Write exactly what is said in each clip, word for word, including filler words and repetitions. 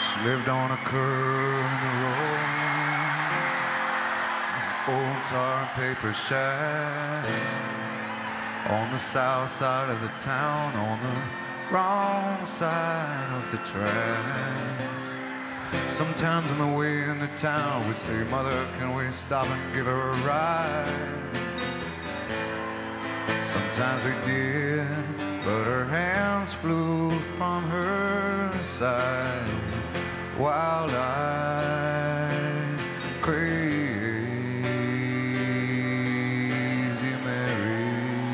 She lived on a curve in the road, old tar and paper shack, on the south side of the town, on the wrong side of the tracks. Sometimes on the way into town, we'd say, Mother, can we stop and give her a ride? Sometimes we did, but her hands flew from her side. Wild-eyed, crazy Mary.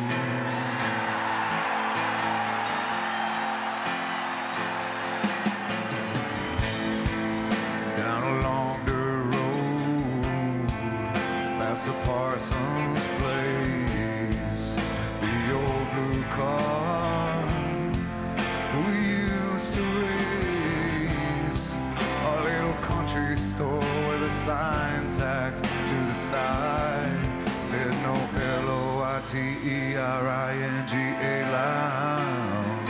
Down along the road, past the Parsons place, the old blue car we used to race, a little country store with a sign tacked to the side said no L O I T E R I N G A lounge.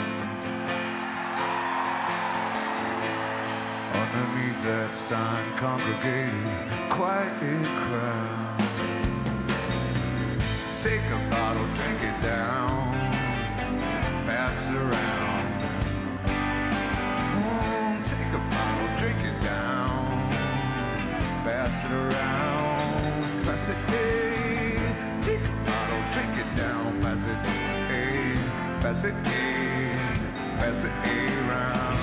Underneath that sign congregated quite a crowd. Take a bottle, drink it down, pass it around. Mm, take a bottle, drink it down, pass it around. Pass it, hey. Take a bottle, drink it down, pass it, hey. Pass it, hey. Pass it, hey, round.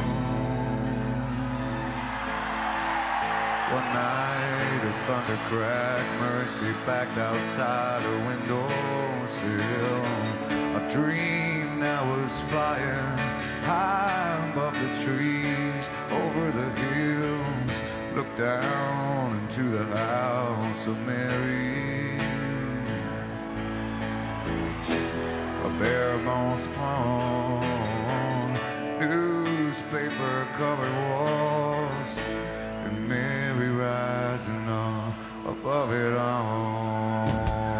One night a thunder cracked, Mercy backed outside her windowsill. A dream that was flying high above the trees, over the hills, looked down into the house of Mary. A bare bones pawn, newspaper covered walls, and Mary rising up above it all.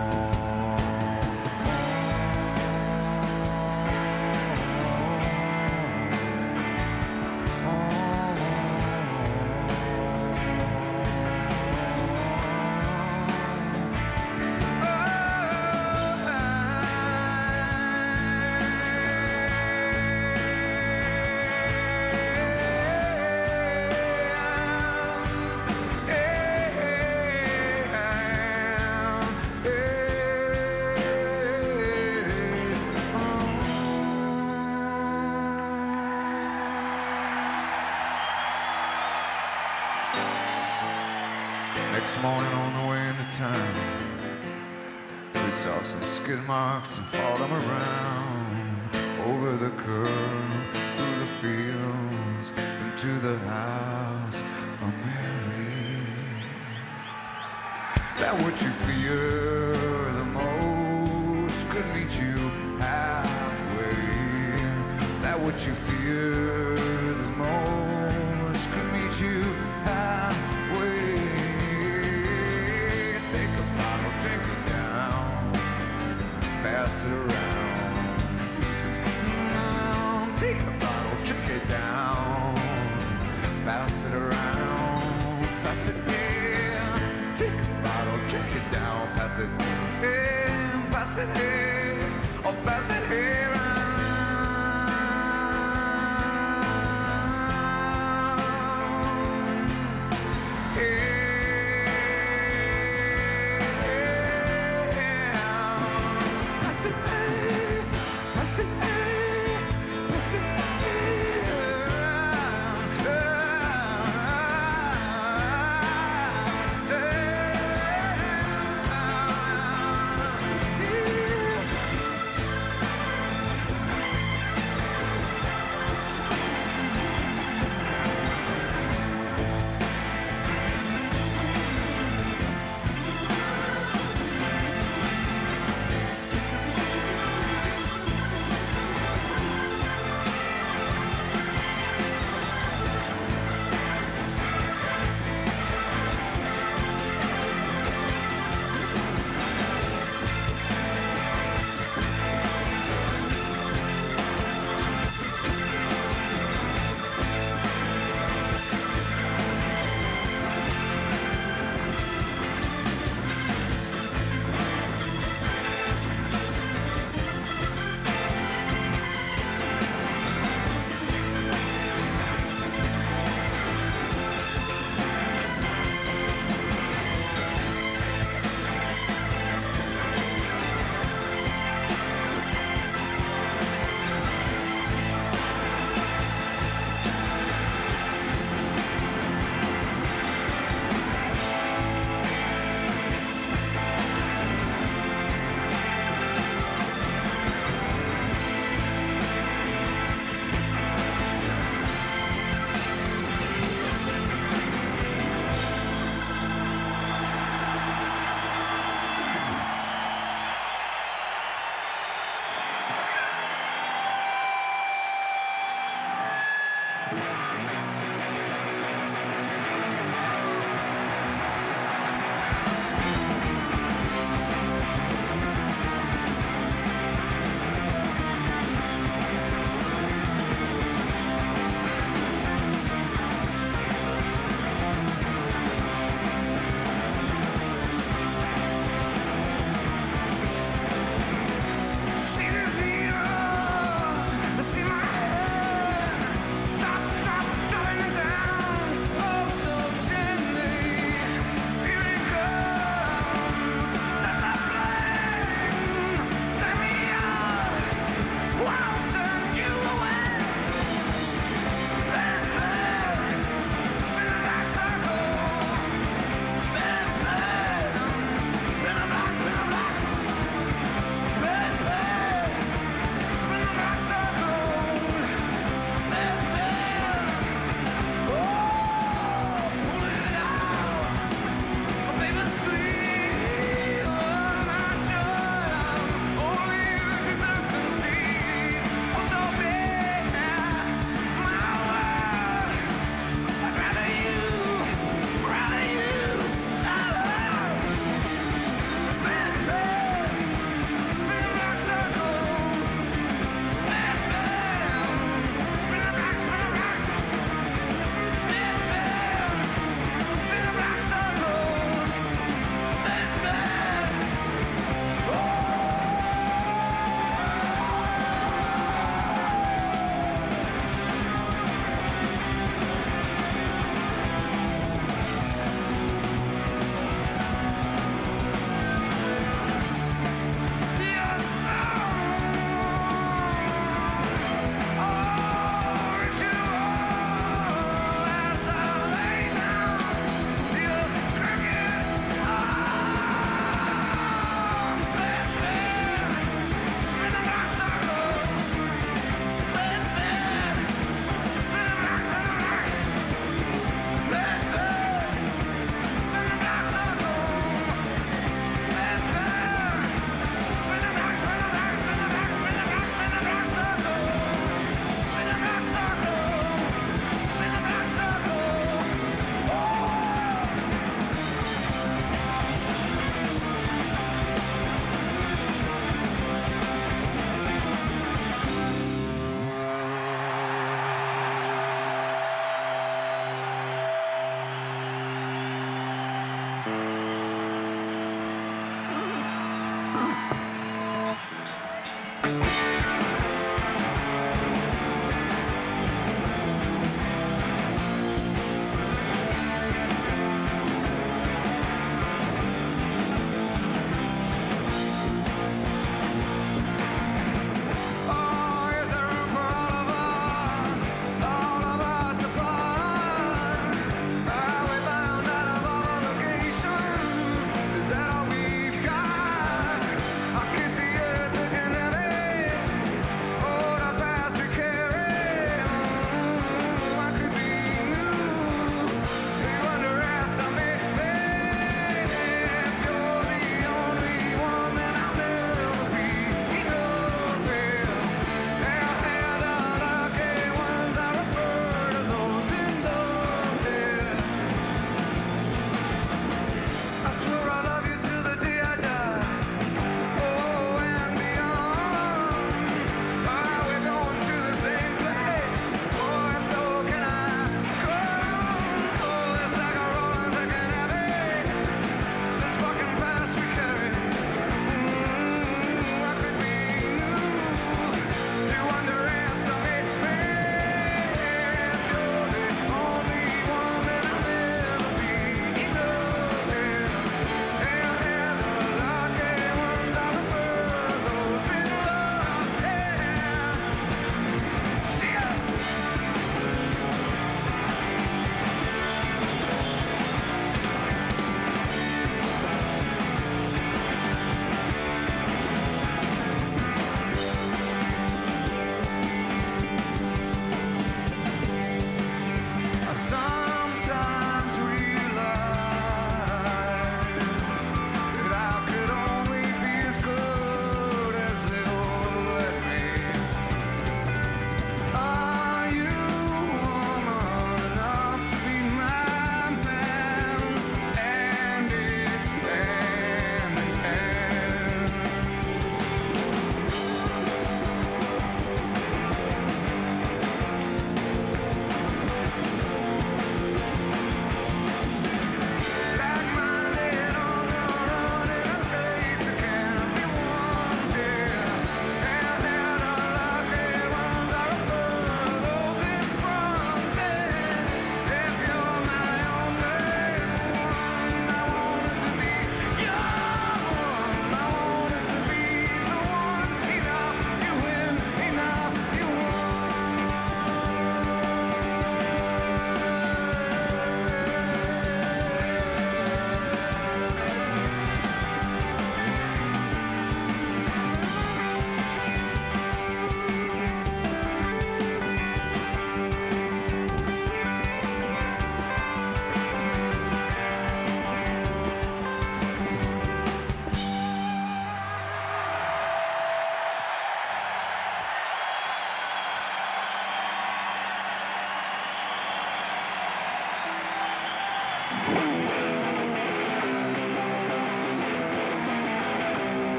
Next morning on the way into town, we saw some skid marks and followed them around, over the curb, through the fields, into the house of Mary. That what you fear the most could meet you halfway. That what you fear the most could meet you halfway. Pass it around. Mm, take a bottle, drink it down. Pass it around. Pass it in. Take a bottle, drink it down. Pass it in. Pass it in. Oh, pass it here.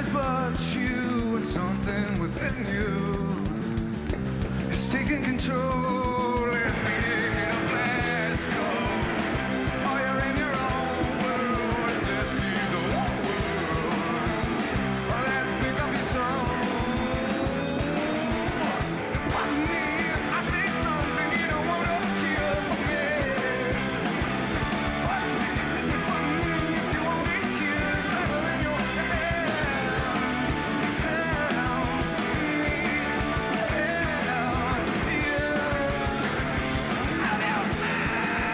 eyes but you, and something within you is taking control. Let's begin a blast go. Oh, you're in your own world. Let's see the whole world. Oh, let's pick up your song. For me, I say something you don't want to hear from me. For me, for me, if you want to hear, travel in your head. Sound me, hell, yeah. Have yourself.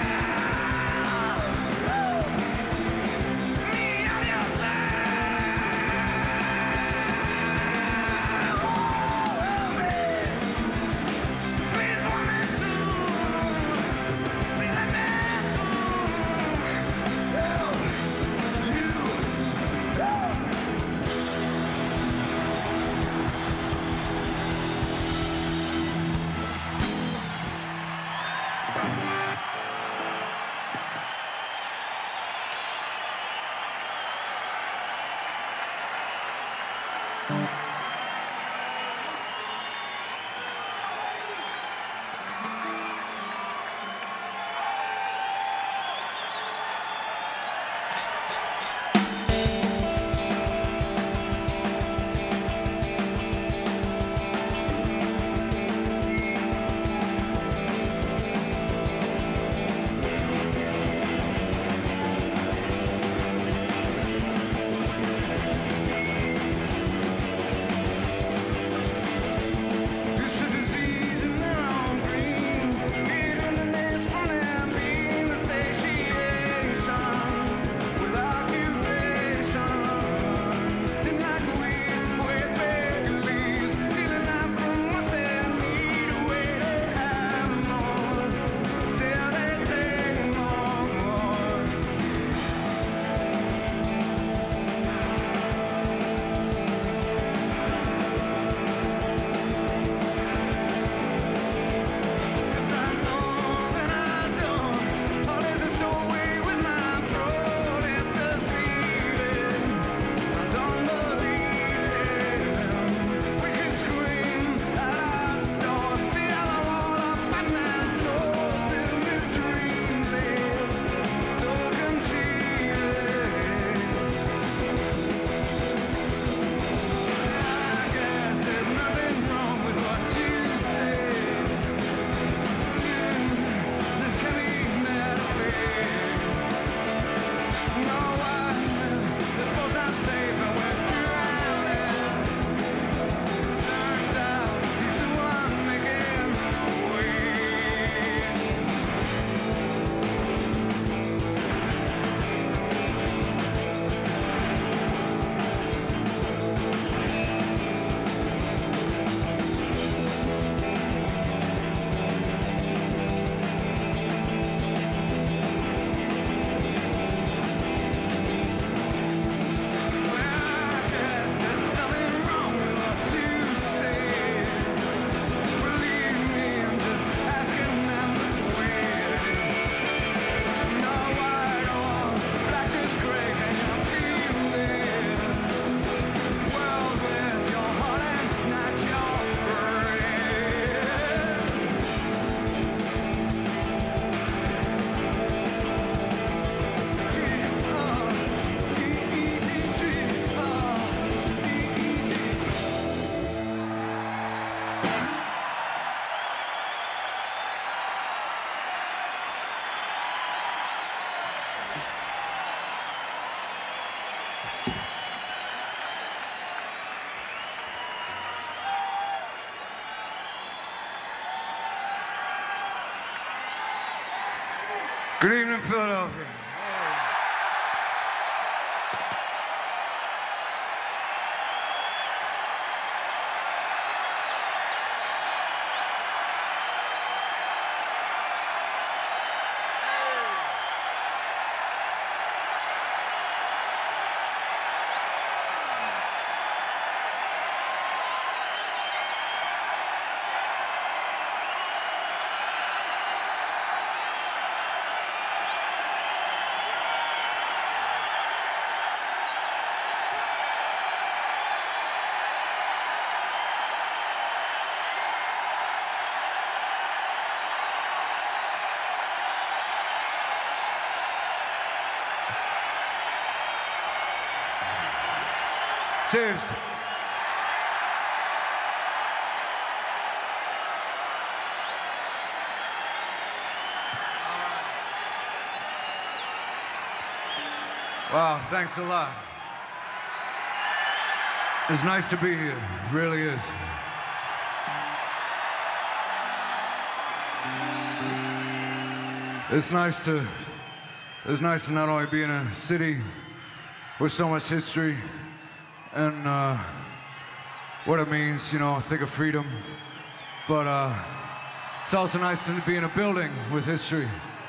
Me, have yourself. Please want me to. Please let me to. It's a disease and now I'm green. Getting the mess from them being the satiation with occupation. Didn't like weeds with big leaves. Stealing out from what's been need away they have more. Still they take more. Cause I know that I don't. All is a story with my protest deceiving. I don't believe him. We can scream at our doors, beat on the wall of Batman's doors in his dreams. It's token cheating. I guess there's nothing wrong with what you say. That can be made of it. No one is supposed to save and we're drowning. Turns out he's the one making way. Well, I guess there's nothing wrong with what you say. Believe me, I'm just asking them to swear. No white or black, just gray. Can you feel it? World with your heart and not your Good evening, Philadelphia. Cheers. Wow, thanks a lot. It's nice to be here, it really is. It's nice to, it's nice to not only be in a city with so much history and uh, what it means, you know, think of freedom, but uh, it's also nice to be in a building with history.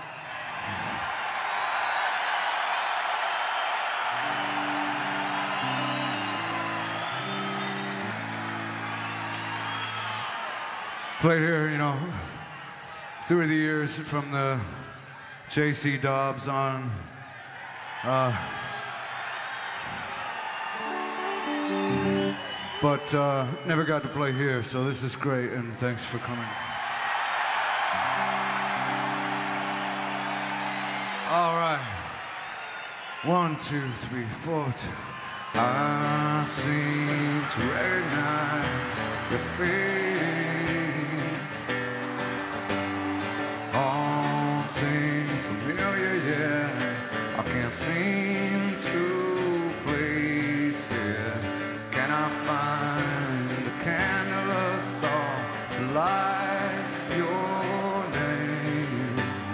Played here, you know, through the years from the J C Dobbs on. Uh, but uh, never got to play here, so this is great, and thanks for coming. All right. One, two, three, four, two. I seem to recognize your face. Haunting, familiar, yeah. I can't seem to place it. Can I find a candle of thought to light your name?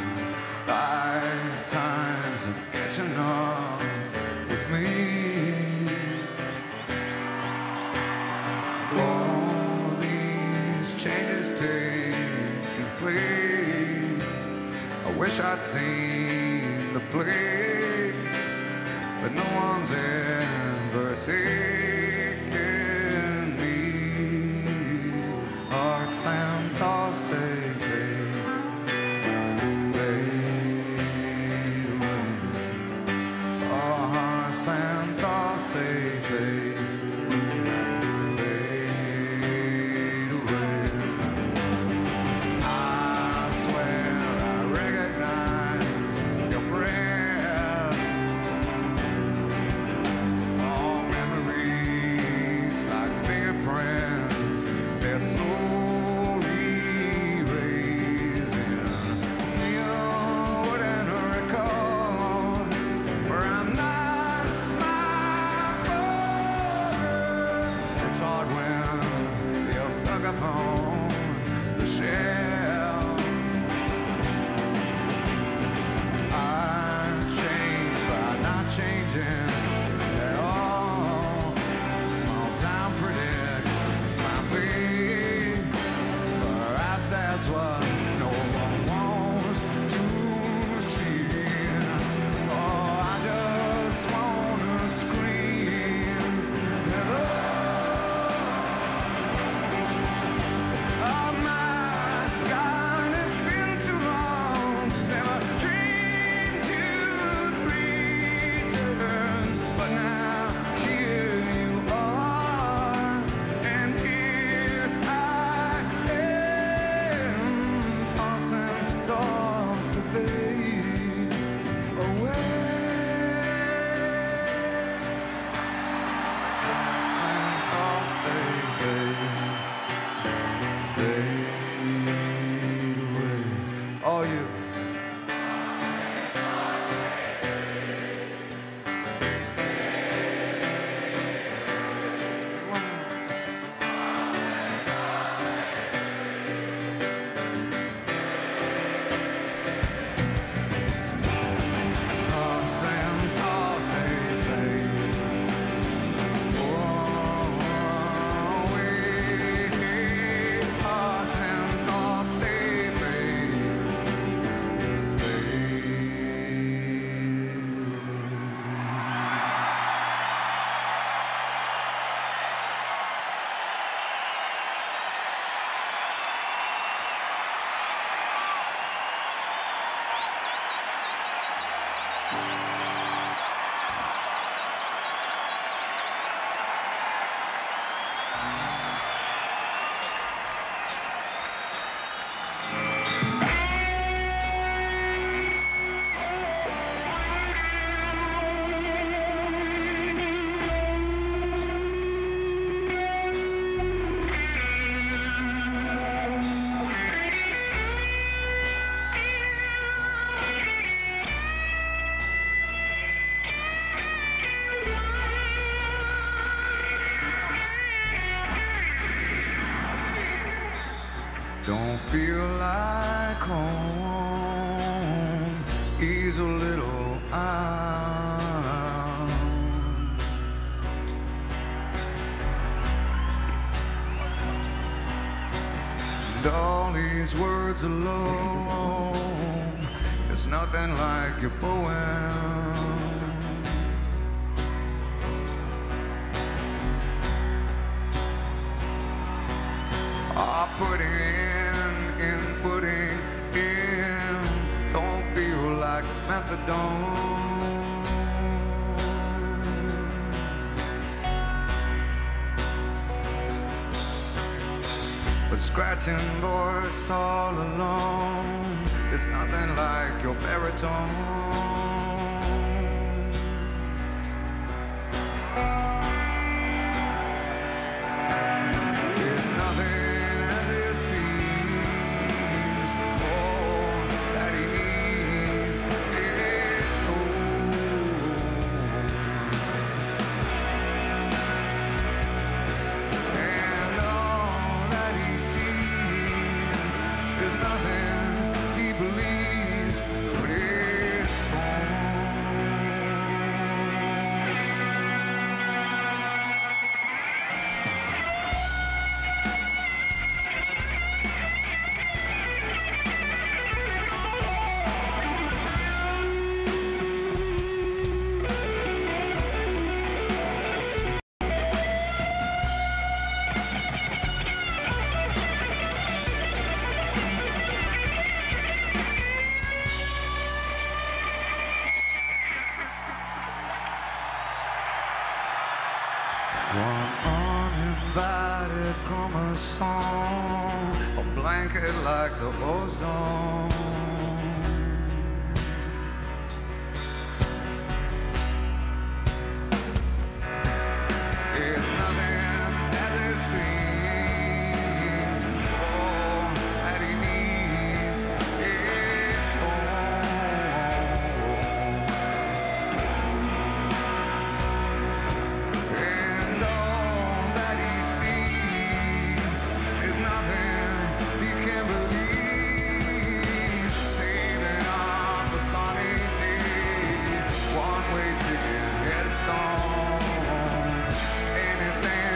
Lifetimes of catching up with me. All these changes taking place. I wish I'd seen the place, but no one's ever taken me. Hearts and thoughts, they fade, fade away. Our hearts and thoughts, they fade, fade away. I swear I recognize your breath. All memories like fingerprints, they're slowly erasing. You wouldn't recall, for I'm not my father. It's hard when you're stuck upon the shelf. I've changed by not changing at all. Small town predicts my fate. Perhaps that's what no one wants to see. Oh, I just wanna scream hello. Oh, my Don't feel like home. He's a little out. And all these words alone, it's nothing like your poem. Ah, putting in, in, putting in, don't feel like methadone. But scratching voice all alone, it's nothing like your baritone. It's nothing as it seems. All that he needs is home. And all that he sees is nothing he believes, but it's home. One uninvited chromosome, a blanket like the ozone. It's nothing as it seems. All that he needs is home. And all that he sees is nothing he can believe. Saving on the sunny day, one-way ticket, headstone. Anything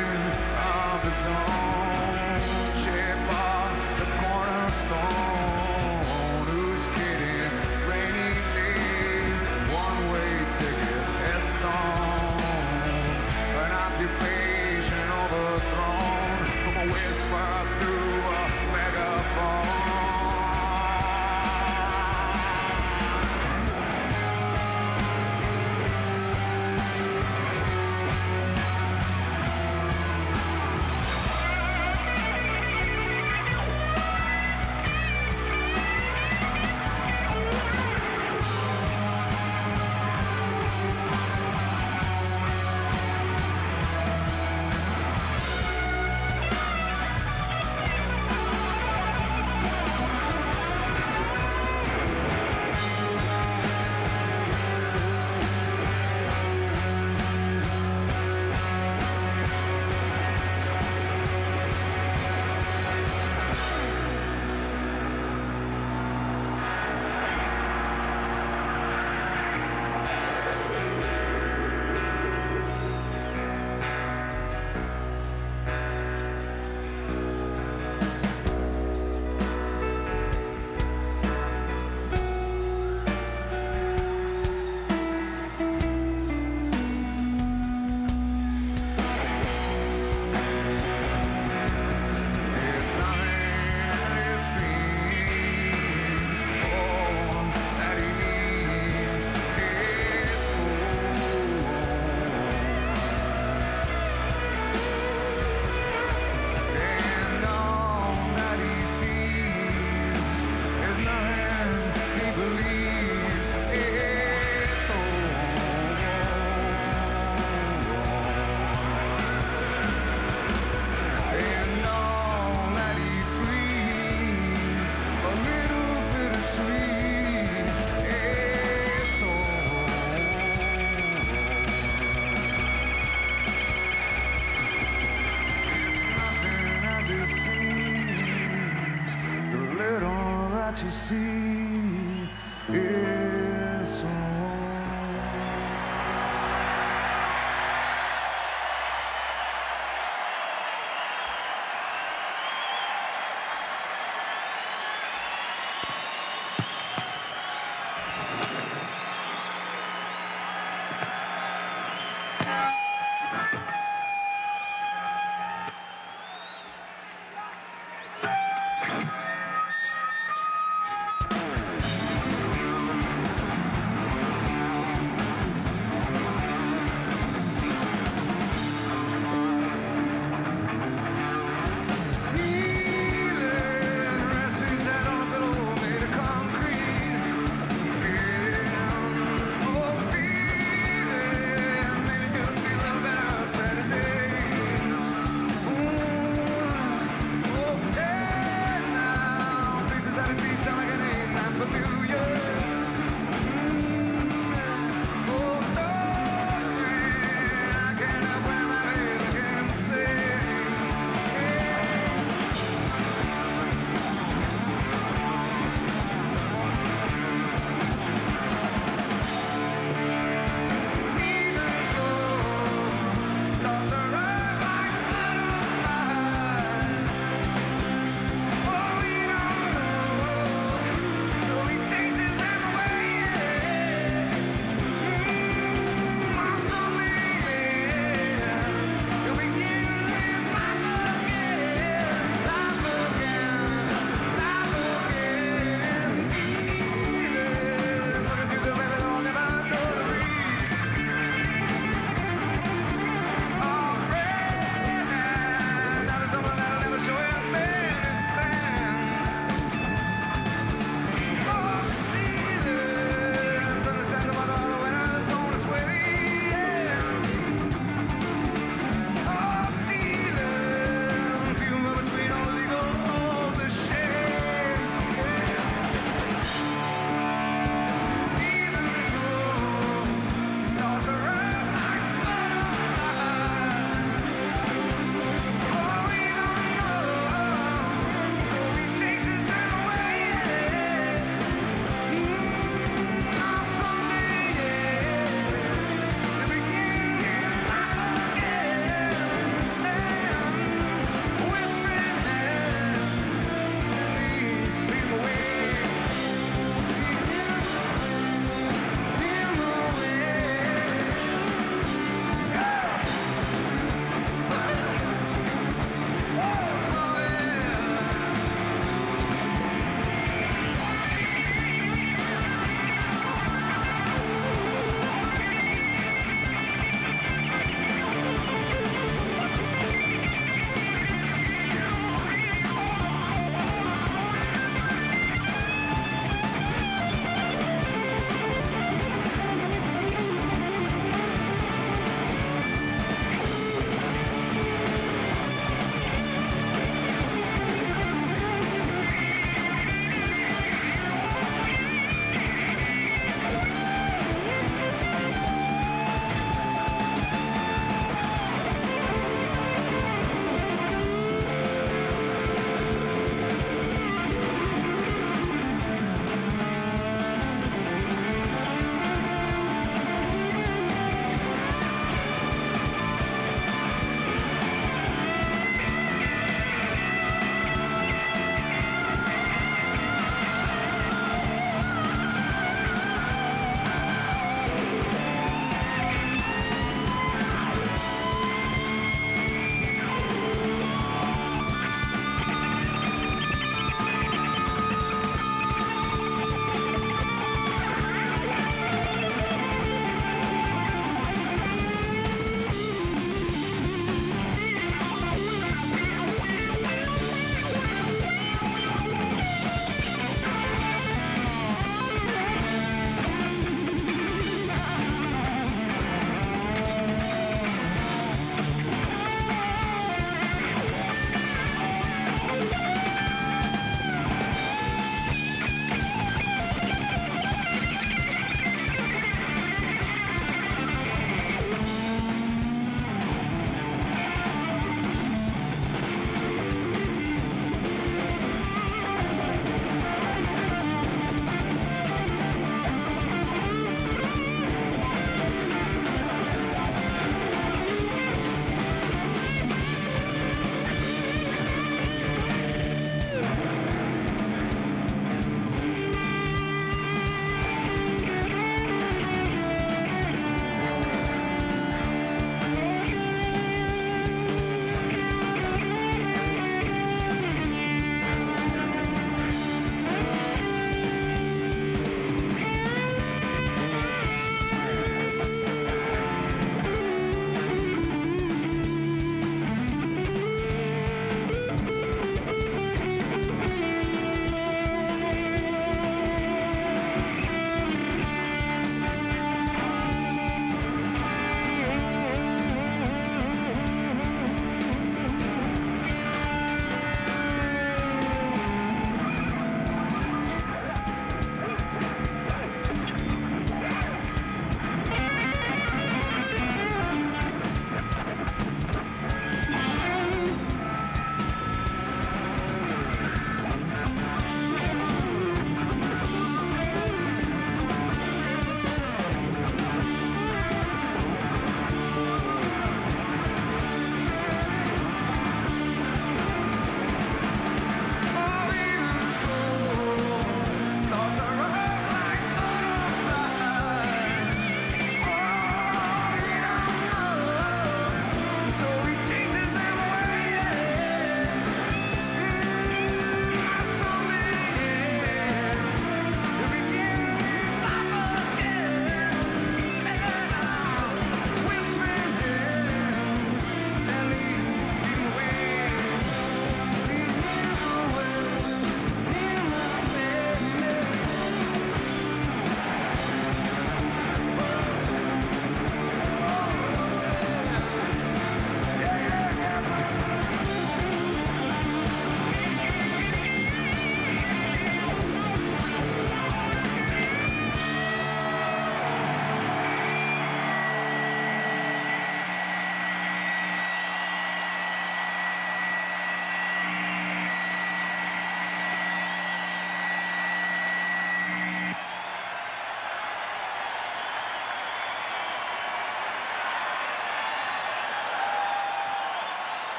what you see is wrong.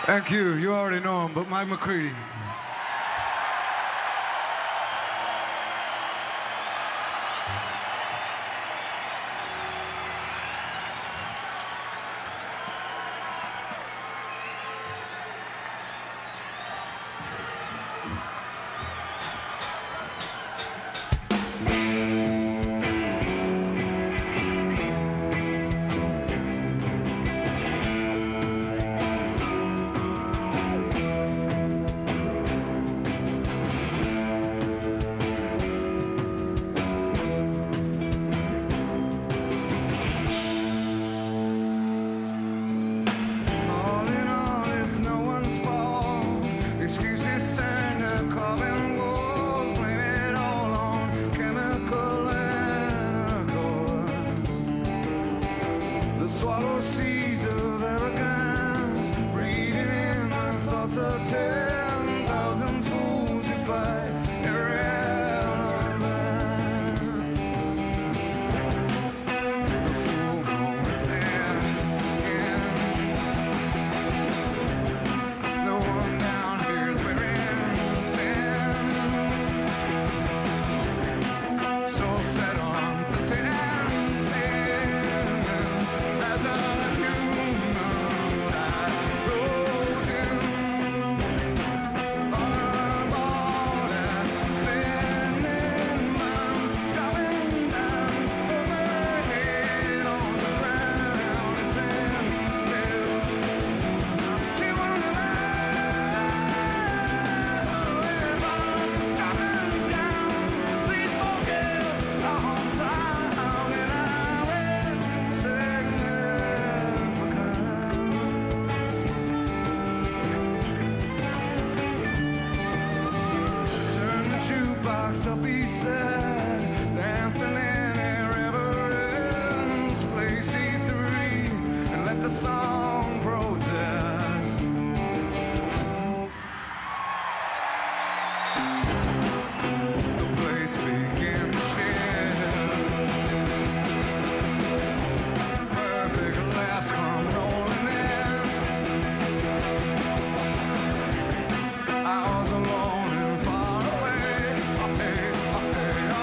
Thank you. You already know him, but Mike McCready. Swallow seeds of arrogance, breeding in the thoughts of ten thousand fools who fight irrelevant. The fool knows ends in. No one down here's wearing thin. So set on the ten. Up he said, dancing in irreverence, play C three and let the song protest. The place began to shift. Perfect laughs come rolling in. I was alone and far away.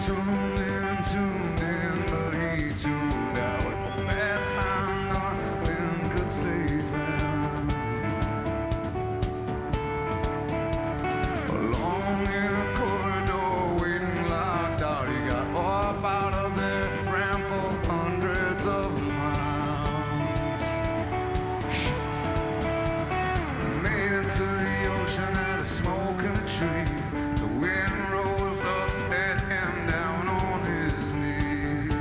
tuned in, tuned in, but he tuned out. Bad time, nothing could save him. Along in a corridor, waiting locked out, he got up out of there, ran for hundreds of miles. Made it to the ocean at a smoke in a tree. The wind rose up, set him down on his knees.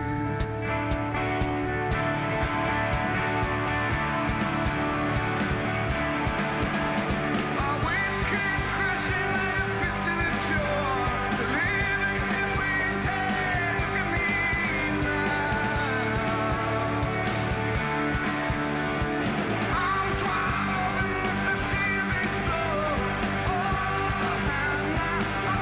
Our wind came crashing like a fist to the jaw. To live in his wings, hey, look at me now. I'm swallowing with the seas they flow. Oh, and I,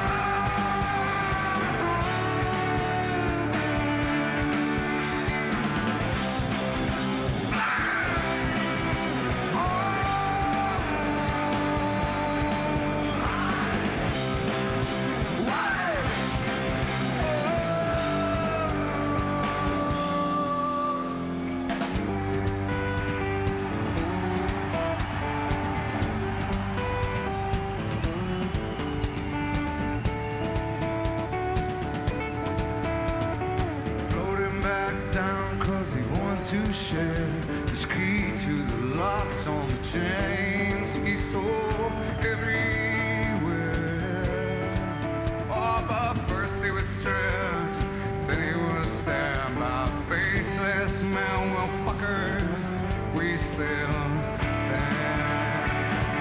floating back down cause he wanted to share his key to the locks on the chains he saw everywhere. Oh, but first he was stripped, then he was stabbed by faceless men. Well, fuckers, we still stand.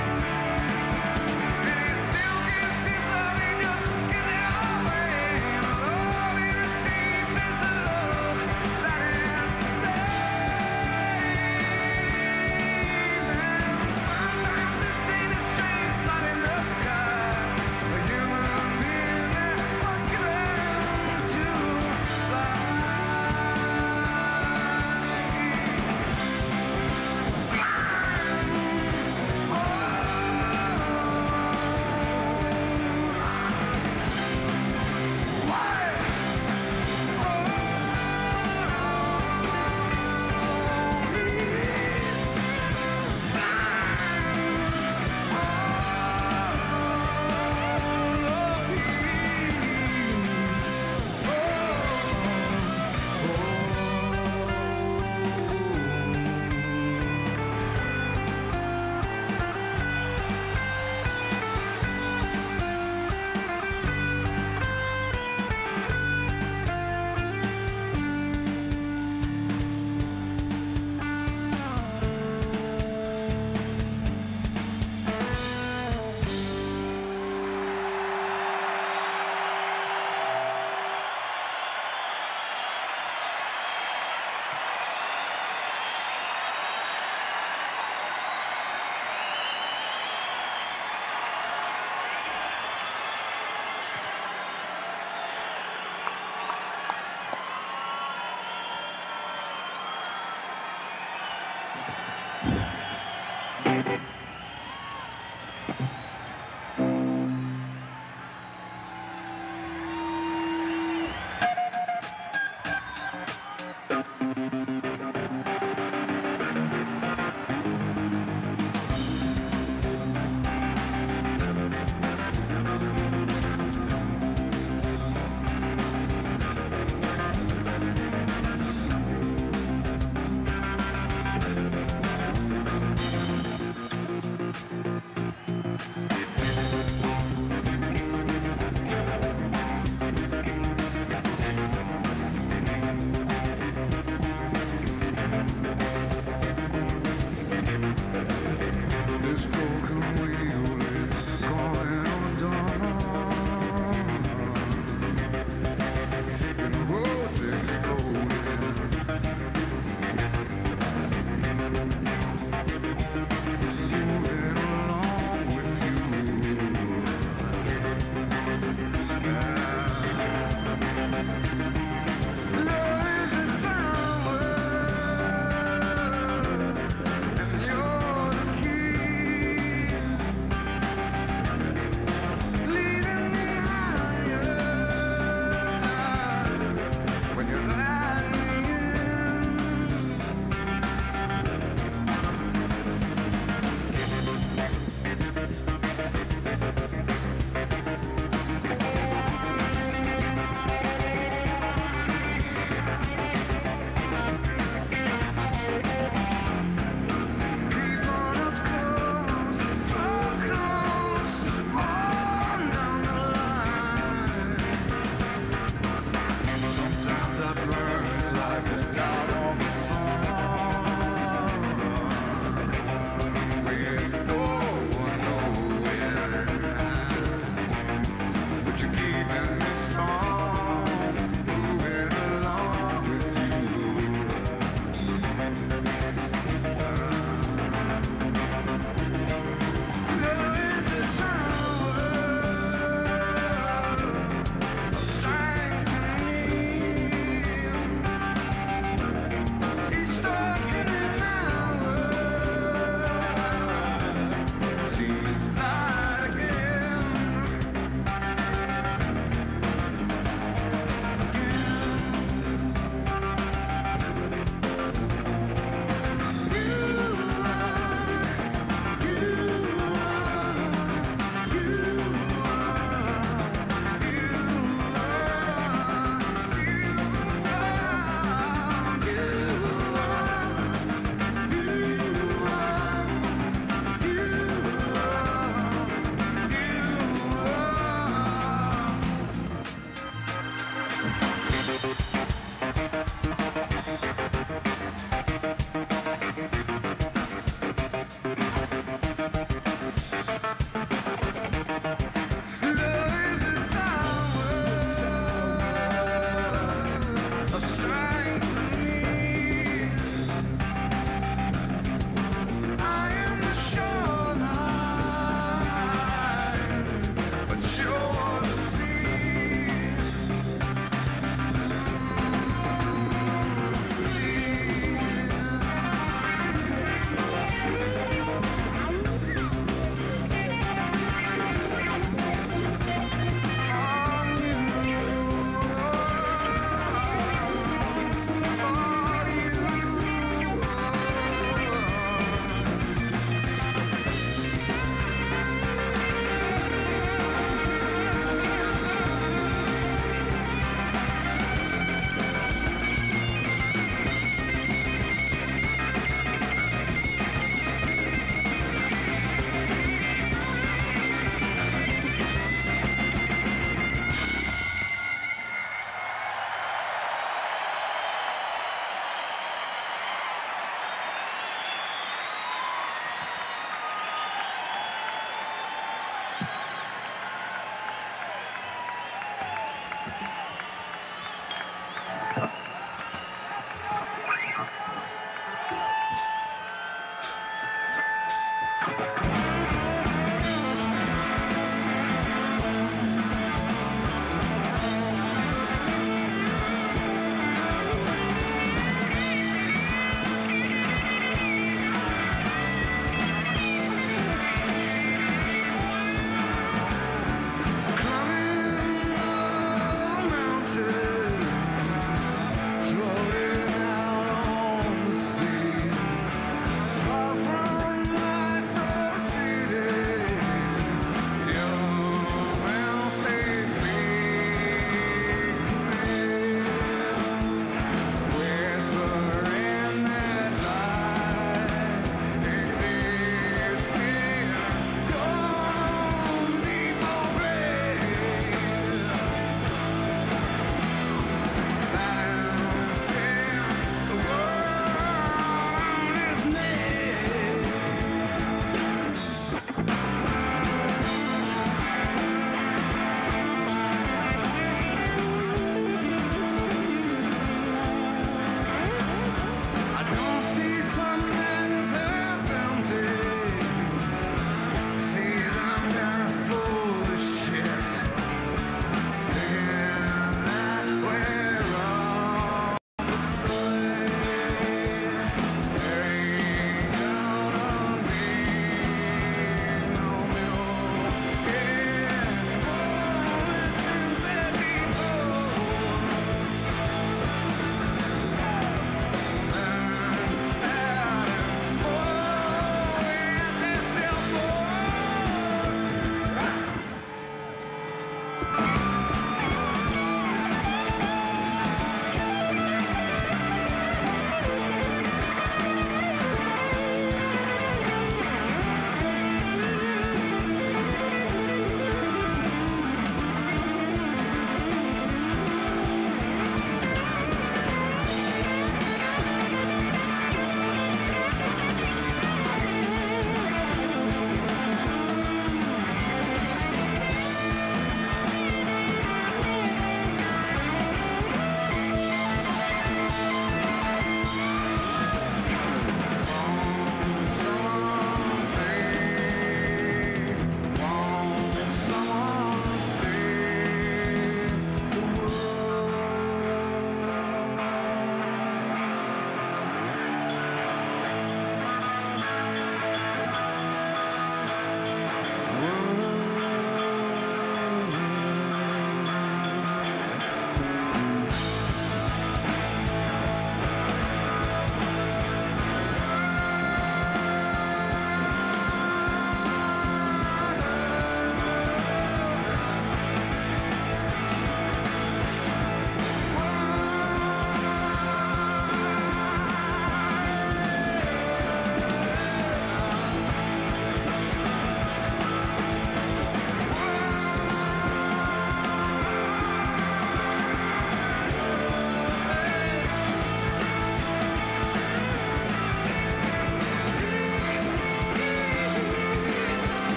And he still gives his love, he just gives it away. And the love he receives is the love that is saved. And sometimes it's seen a strange spot in the sky, a human being that was given to fly. Fly.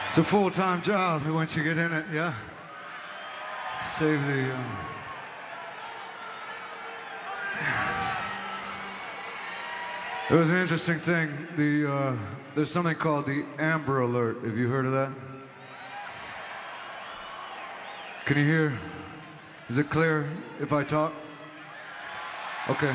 It's a full-time job once you get in it, yeah. Save the... Uh... It was an interesting thing. The, uh, there's something called the Amber Alert. Have you heard of that? Can you hear? Is it clear if I talk? Okay.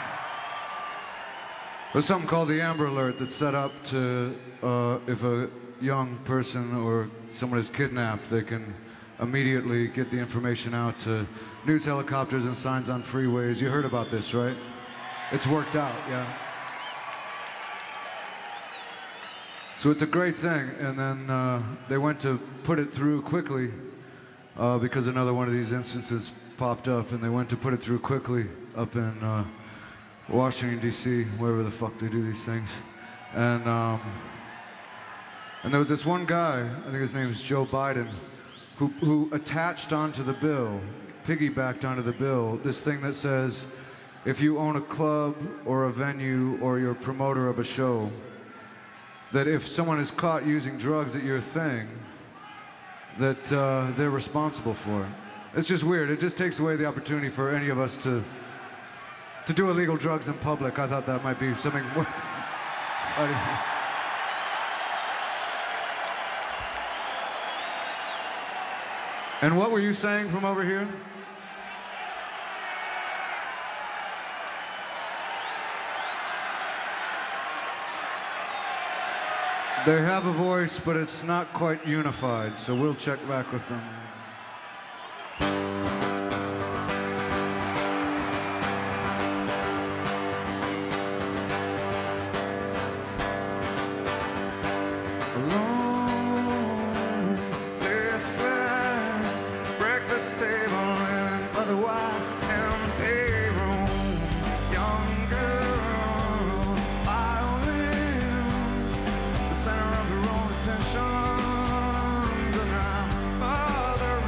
There's something called the Amber Alert that's set up to, uh, if a young person or someone is kidnapped, they can immediately get the information out to news helicopters and signs on freeways. You heard about this, right? It's worked out, yeah. So it's a great thing, and then uh, they went to put it through quickly uh, because another one of these instances popped up, and they went to put it through quickly up in uh, Washington, D C, wherever the fuck they do these things. And, um, and there was this one guy, I think his name is Joe Biden, who, who attached onto the bill, piggybacked onto the bill, this thing that says, if you own a club or a venue or you're a promoter of a show, that if someone is caught using drugs at your thing, that uh, they're responsible for it. It's just weird. It just takes away the opportunity for any of us to to do illegal drugs in public. I thought that might be something worth fighting for. And what were you saying from over here? They have a voice, but it's not quite unified, so we'll check back with them. Alone, listless, breakfast table and otherwise empty room. Young girl, violins, the center of your own attentions, and I'm other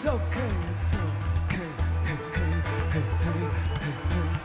It's okay, it's okay. Hey, hey, hey, hey, hey, hey.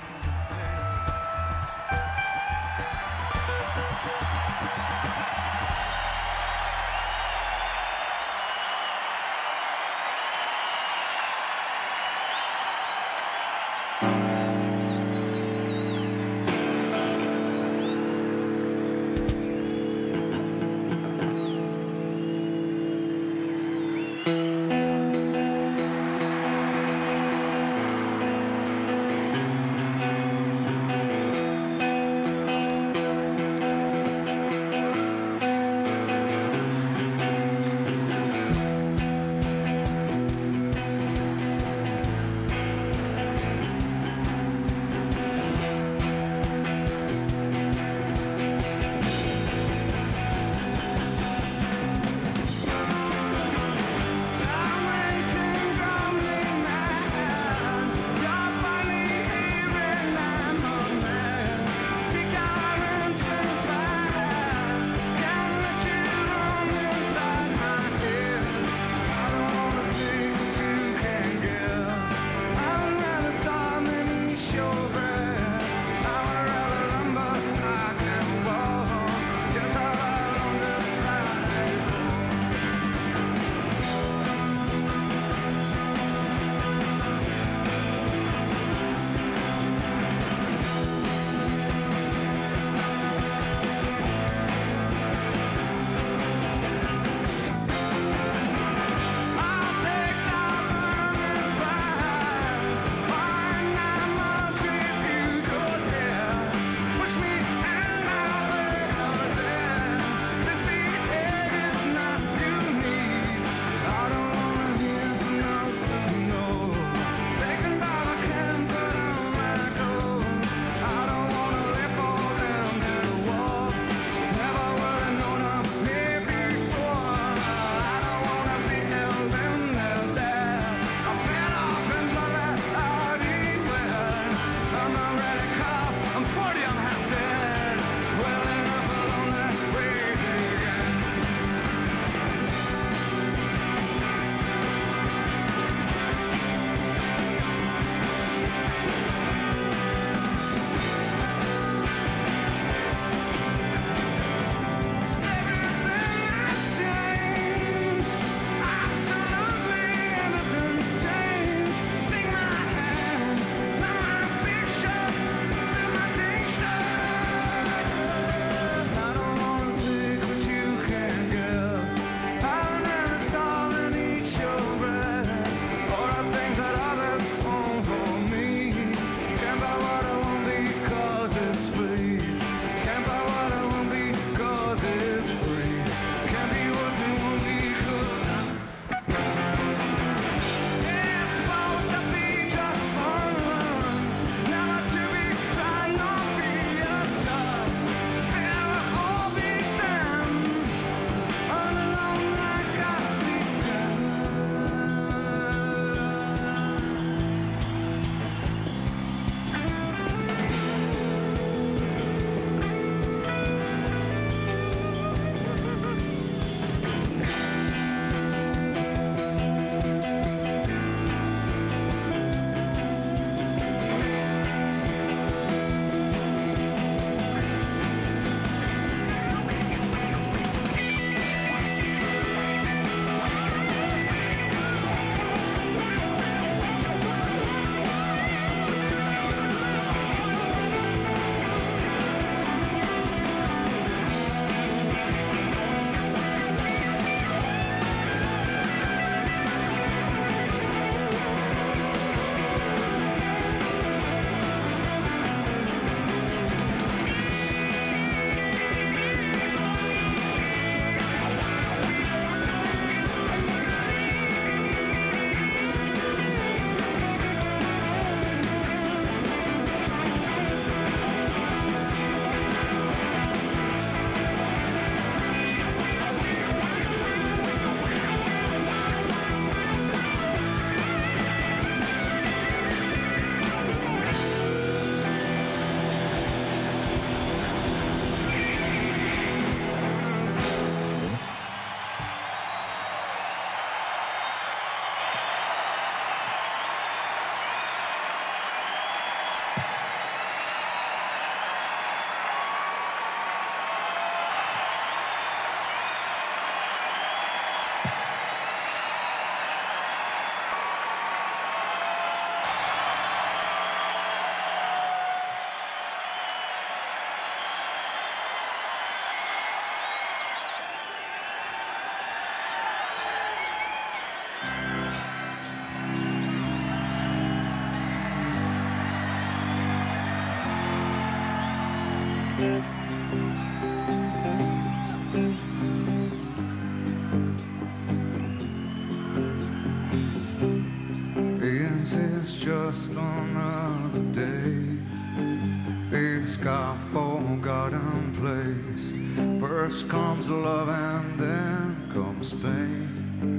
Is this just another day? This God forgotten place. First comes love and then comes pain.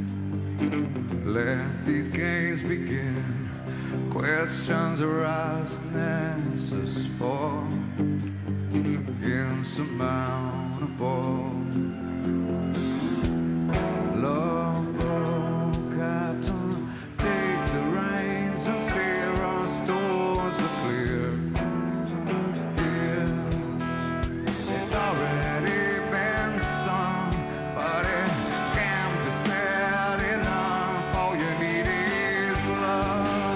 Let these games begin. Questions arise and answers fall. Insurmountable. Love, Captain, take the reins and steer us towards the clear. Here, it's already been sung, but it can't be said enough. All you need is love.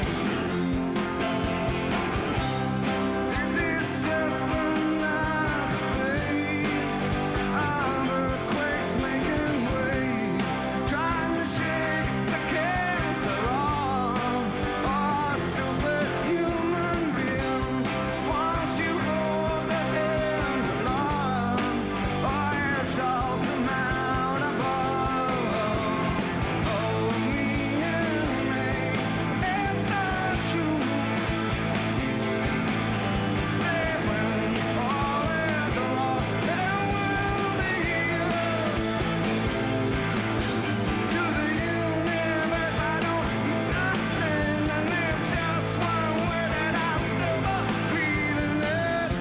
This is just another phase of earthquakes making waves, trying to shake the cancer off our stupid human beings. Once you hold the hand of love, oh, it's all surmountable. Oh, me and me, and the truth. That when all is lost, there will be to the universe. I don't need nothing, and there's just one way that I still believe, and it's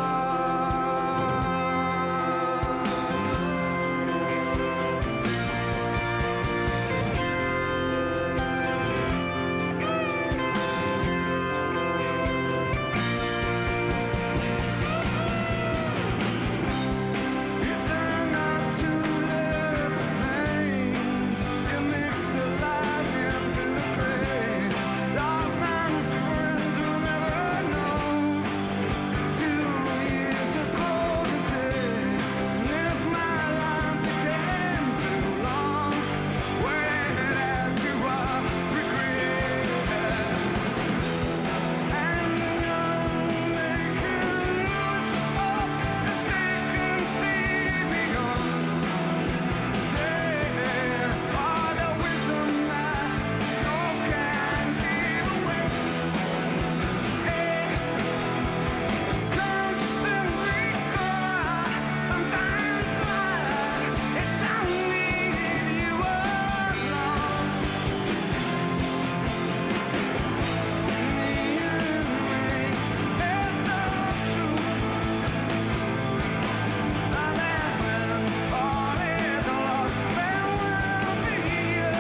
It's not to live in vain. You mix the life into the grave. Lost and friends who never know. Two years ago today, and if my life became too long, where did I do I recreate? And the young they can lose hope, 'cause they can see beyond today. All the wisdom that no can give away. Constantly cry, sometimes lie. It don't need you alone. Me and me, and the truth. And then when all is lost, there will be you.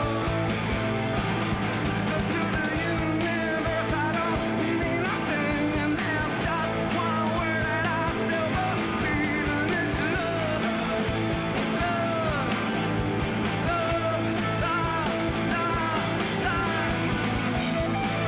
To the universe, I don't need nothing, and there's just one word that I still believe, and it's love, love, love, love, love, love.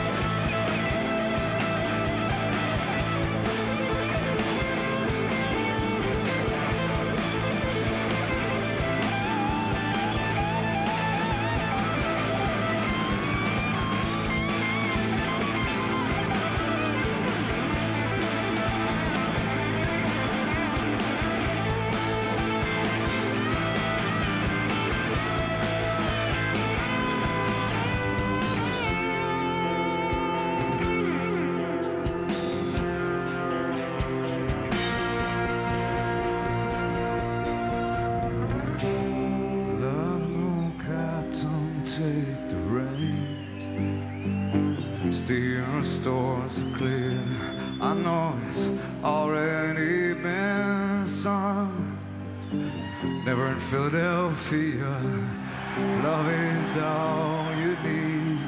Love, no captain, take the reins. Steer us towards the clear. I know it's already been sung. Never in Philadelphia. Love is all you need.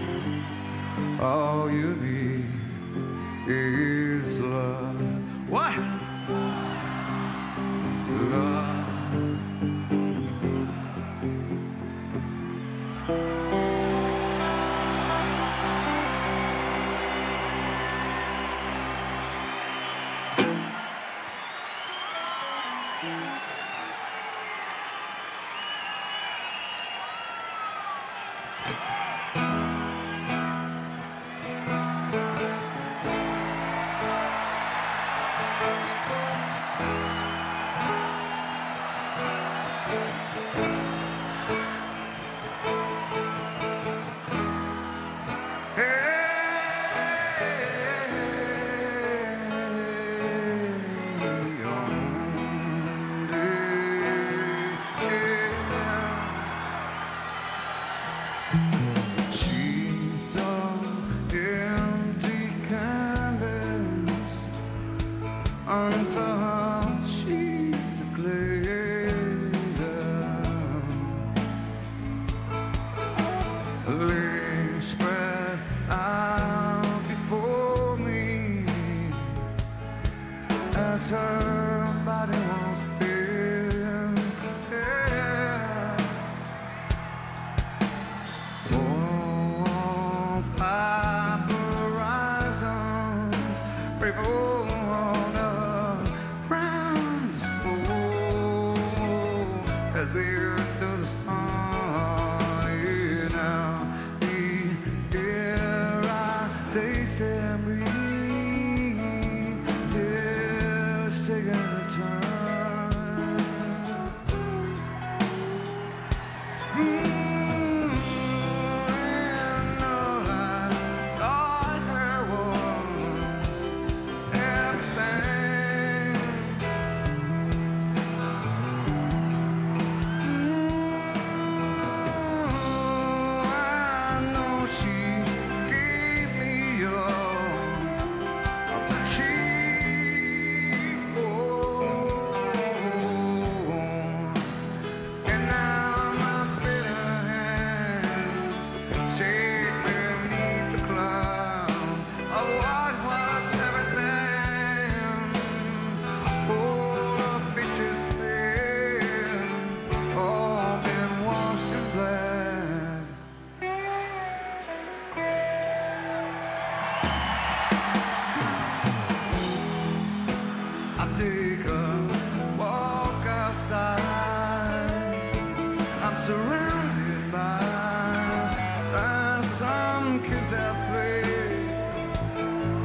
All you need is love. What? Love. as her body once did. Yeah. Oh, five horizons revolved around the soul as the earth to the sun. Yeah, now the air I taste and breathe, yeah, it's taking a turn. Mm, and all I thought her was everything. Mm, I know she gave me all, but she, oh, and now my bitter hands shake beneath the cloud of what was everything. Oh, the bitches said, all been washed in blood. I take a walk outside. I'm surrounded by, by some kids that play.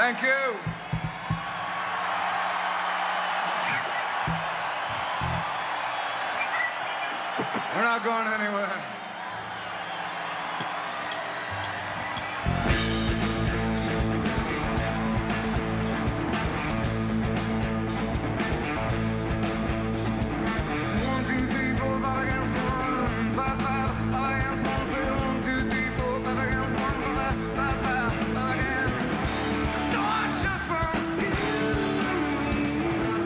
Thank you. We're not going anywhere. One, two, three, four, five against one. Five, five, five against one. Say one, two, three, four, five against one. Five, five, five, five again. Torture from you.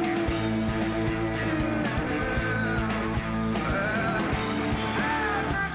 I'm not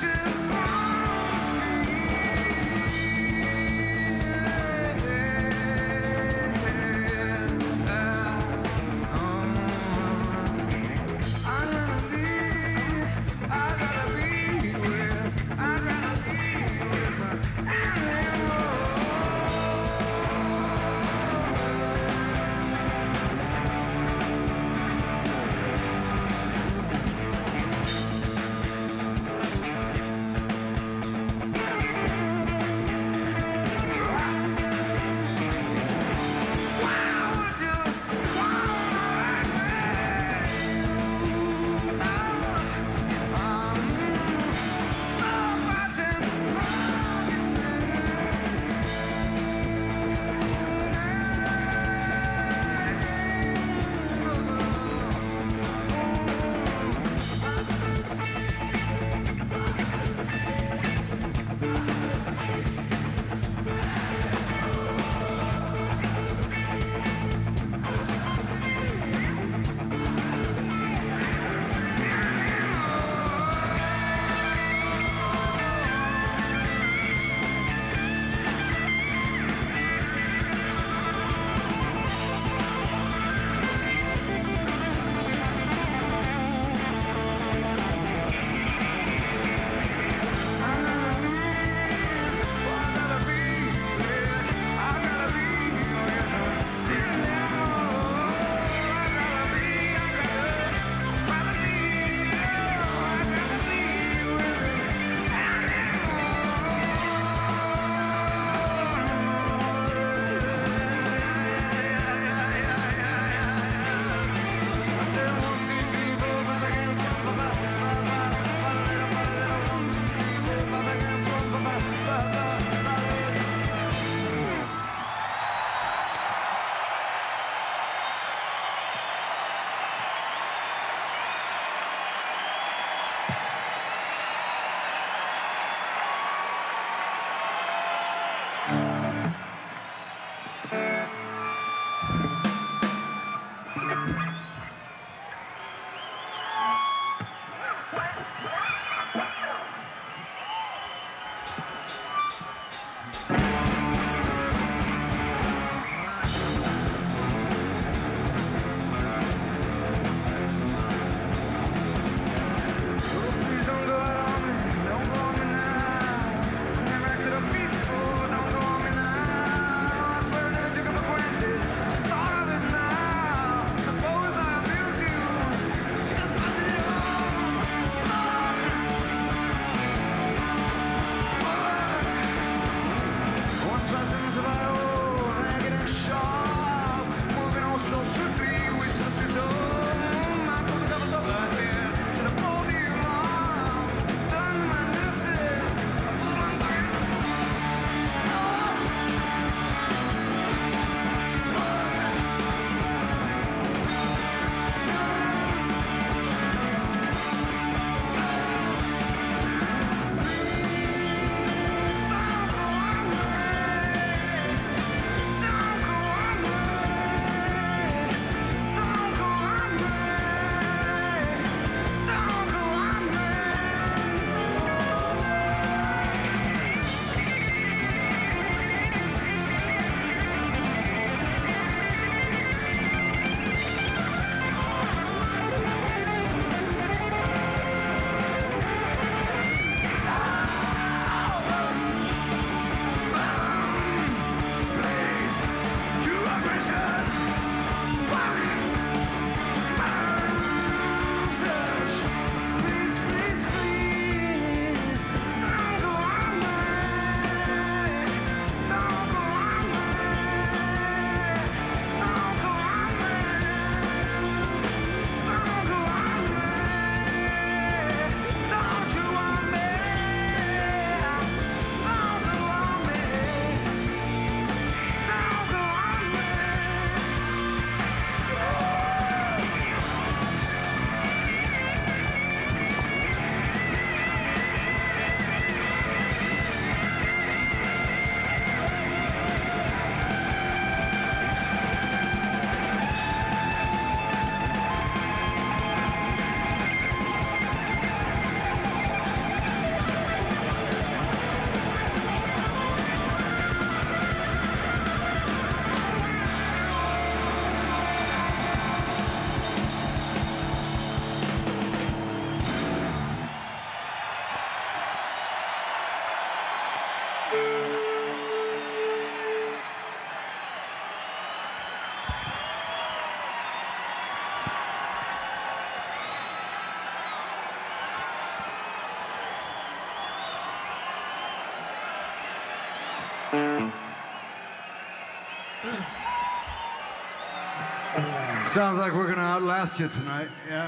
Sounds like we're gonna outlast you tonight, yeah?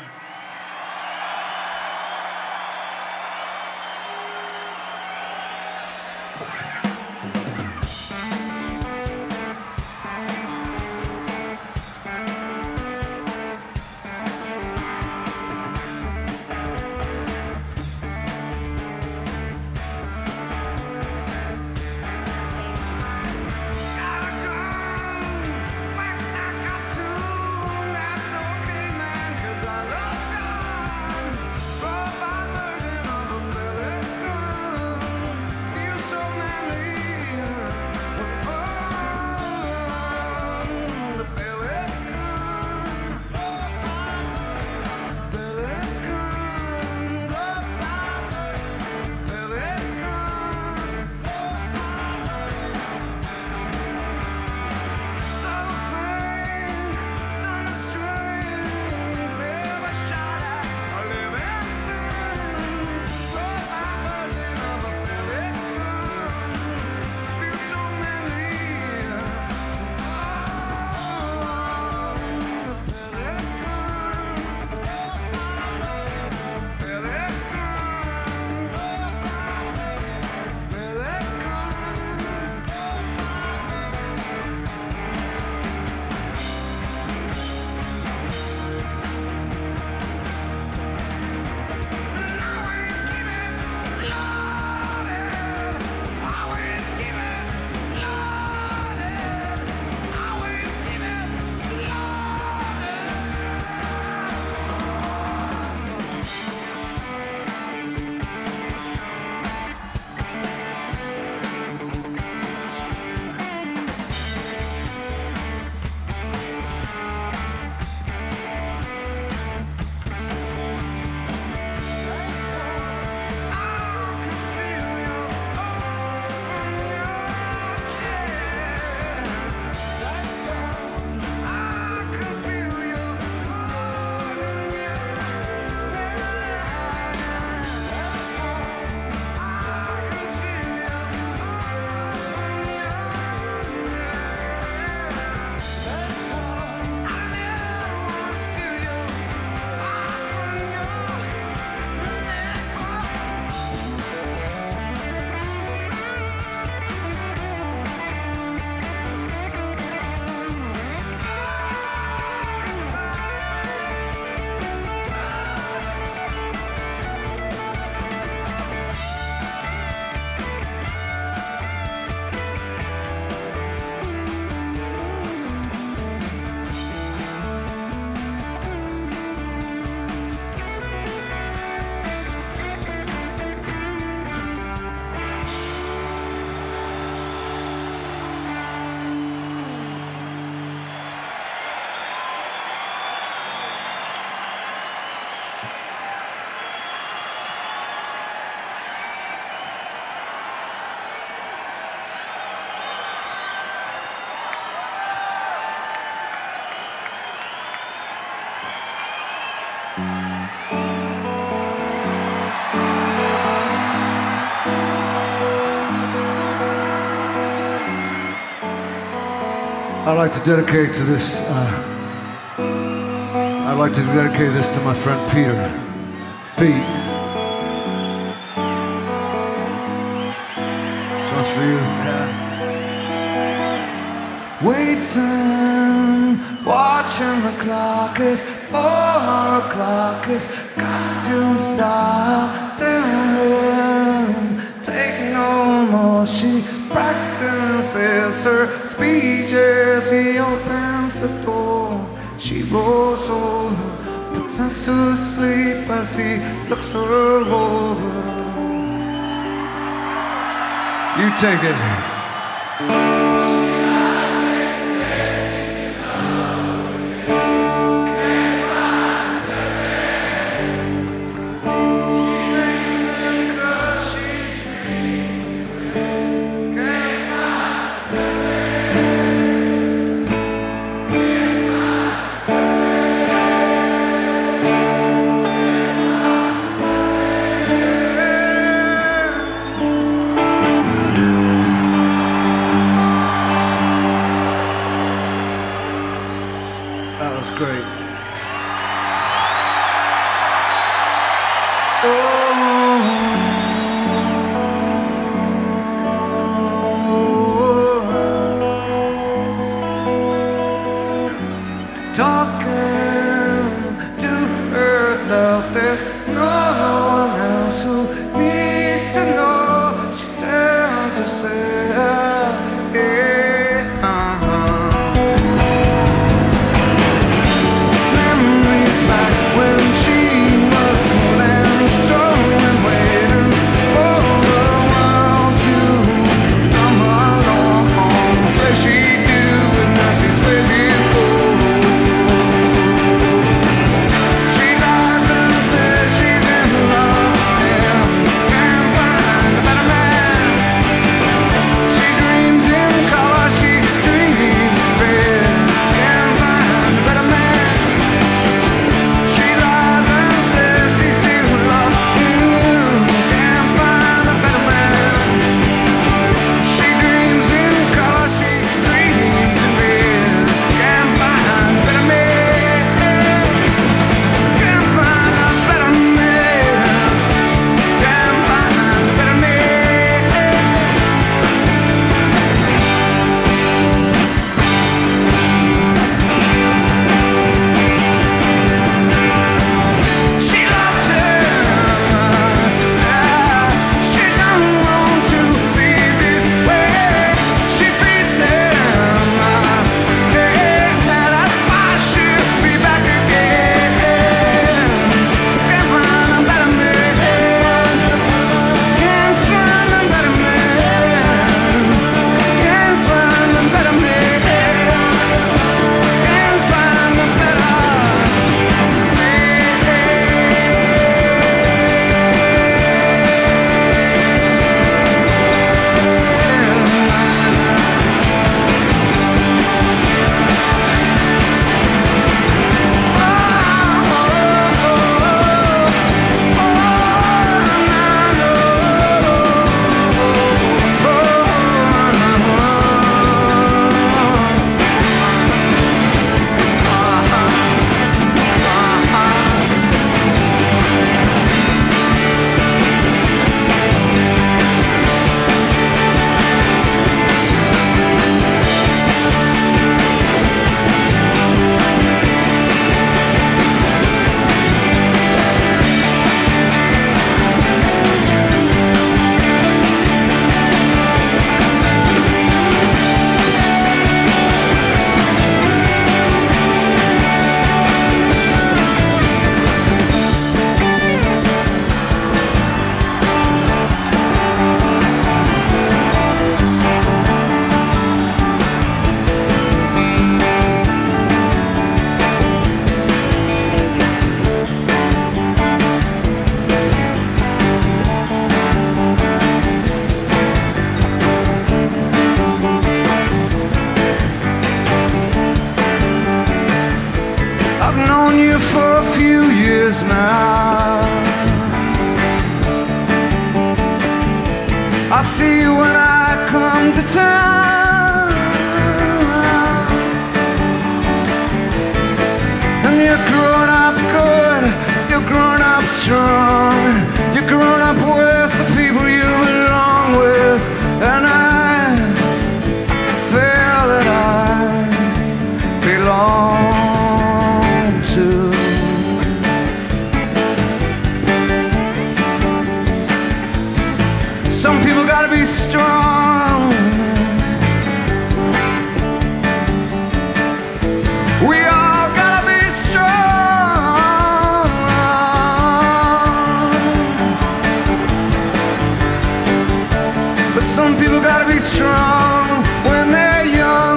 I'd like to dedicate to this, uh, I'd like to dedicate this to my friend Peter. Pete. This one's for you. Yeah. Waiting, watching the clock is four o'clock is got to stop him. Take no more. She practices her speech as he opens the door. She rolls over, pretends to sleep as he looks her over. You take it. see you when I come to town. And you're grown up good, you're grown up strong, you're grown up with the people you belong with. And I feel that I belong to. Some people gotta be strong. We all gotta be strong. But some people gotta be strong when they're young.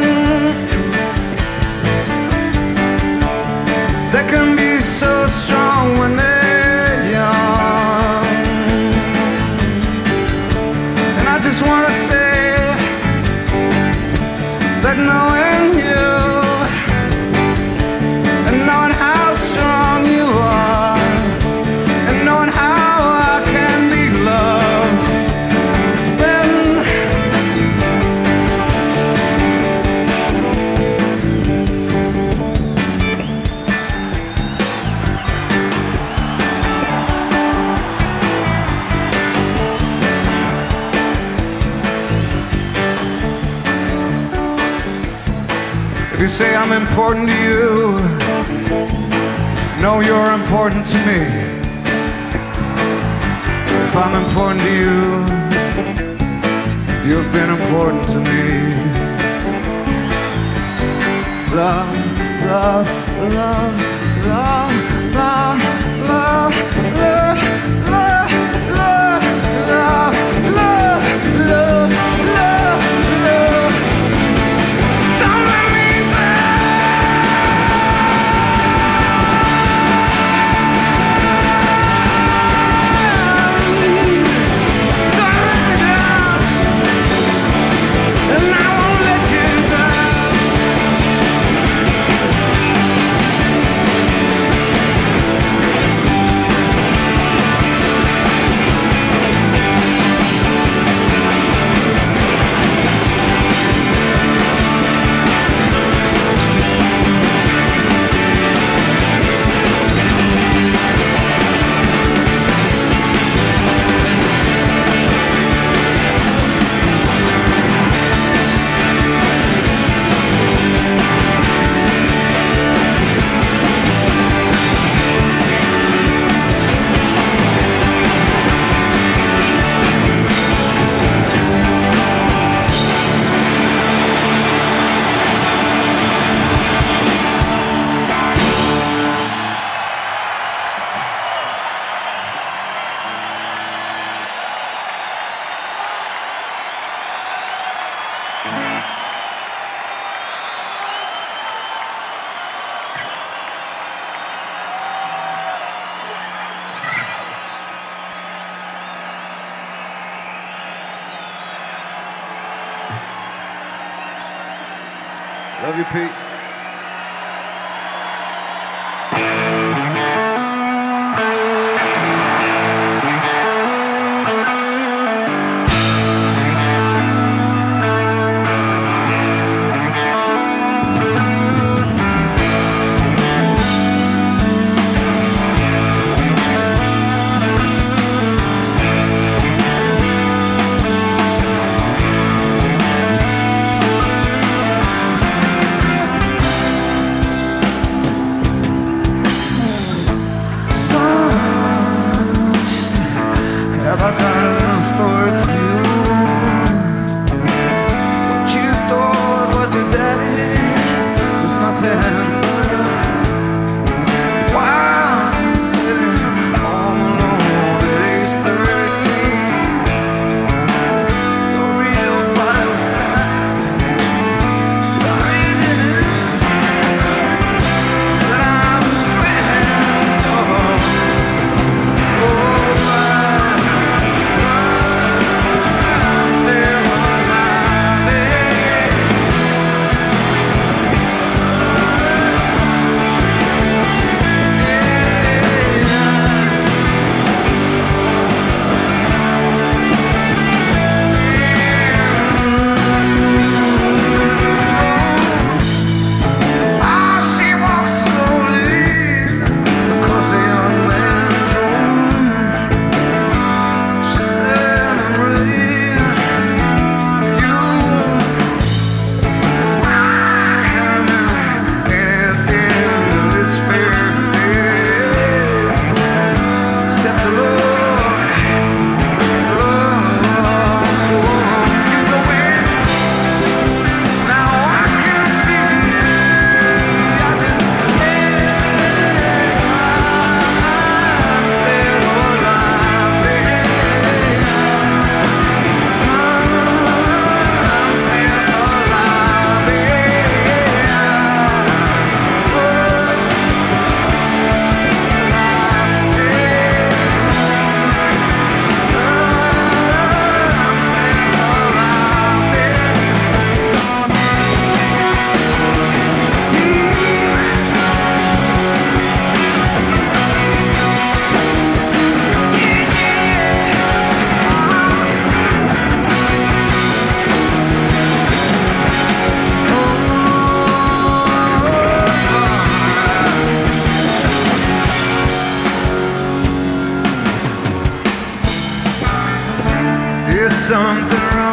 They can be so strong when they're young. And I just want to say that knowing you and knowing how strong you are and knowing how I can be loved, it's been if you say I'm important to you, know you're important to me. If I'm important to you, you've been important to me. Love, love, love, love, love, love, love, love, love, love, love, love, love, love. Don't let me love you, Pete.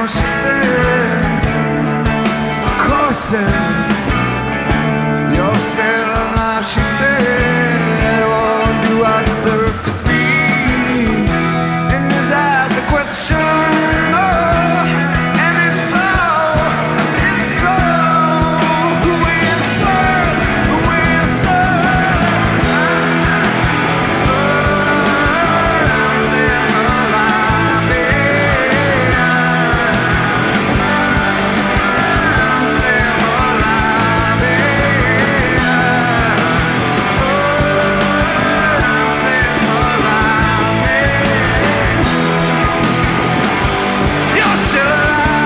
now, she said, of course it is. You're still alive, she said. Oh, do I deserve to be? And is that the question? Oh, and if so, if so, who answers? Who answers? I'm still alive, yeah. I'm still alive, yeah. I'm still alive, yeah. You're still alive.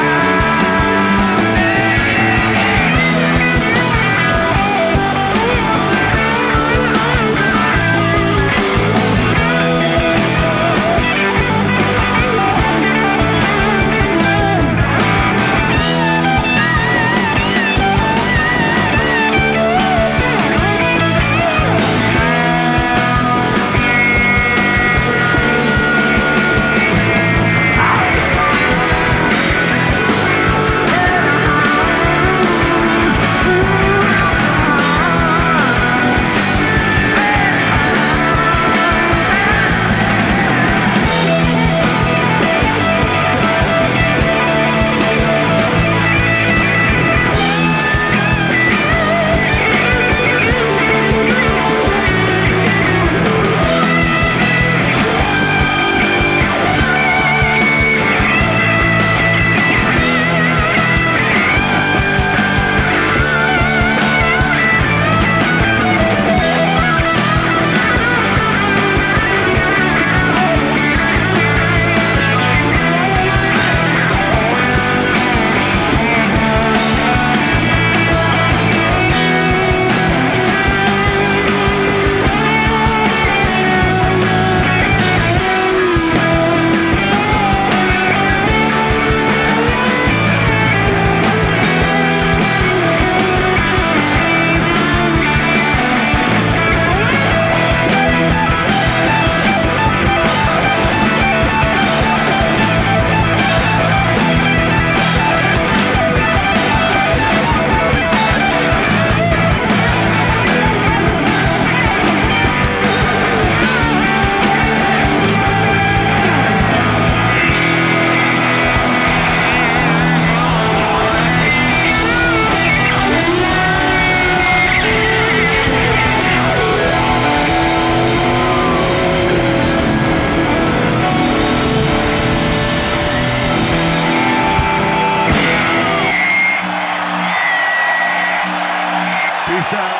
Peace out.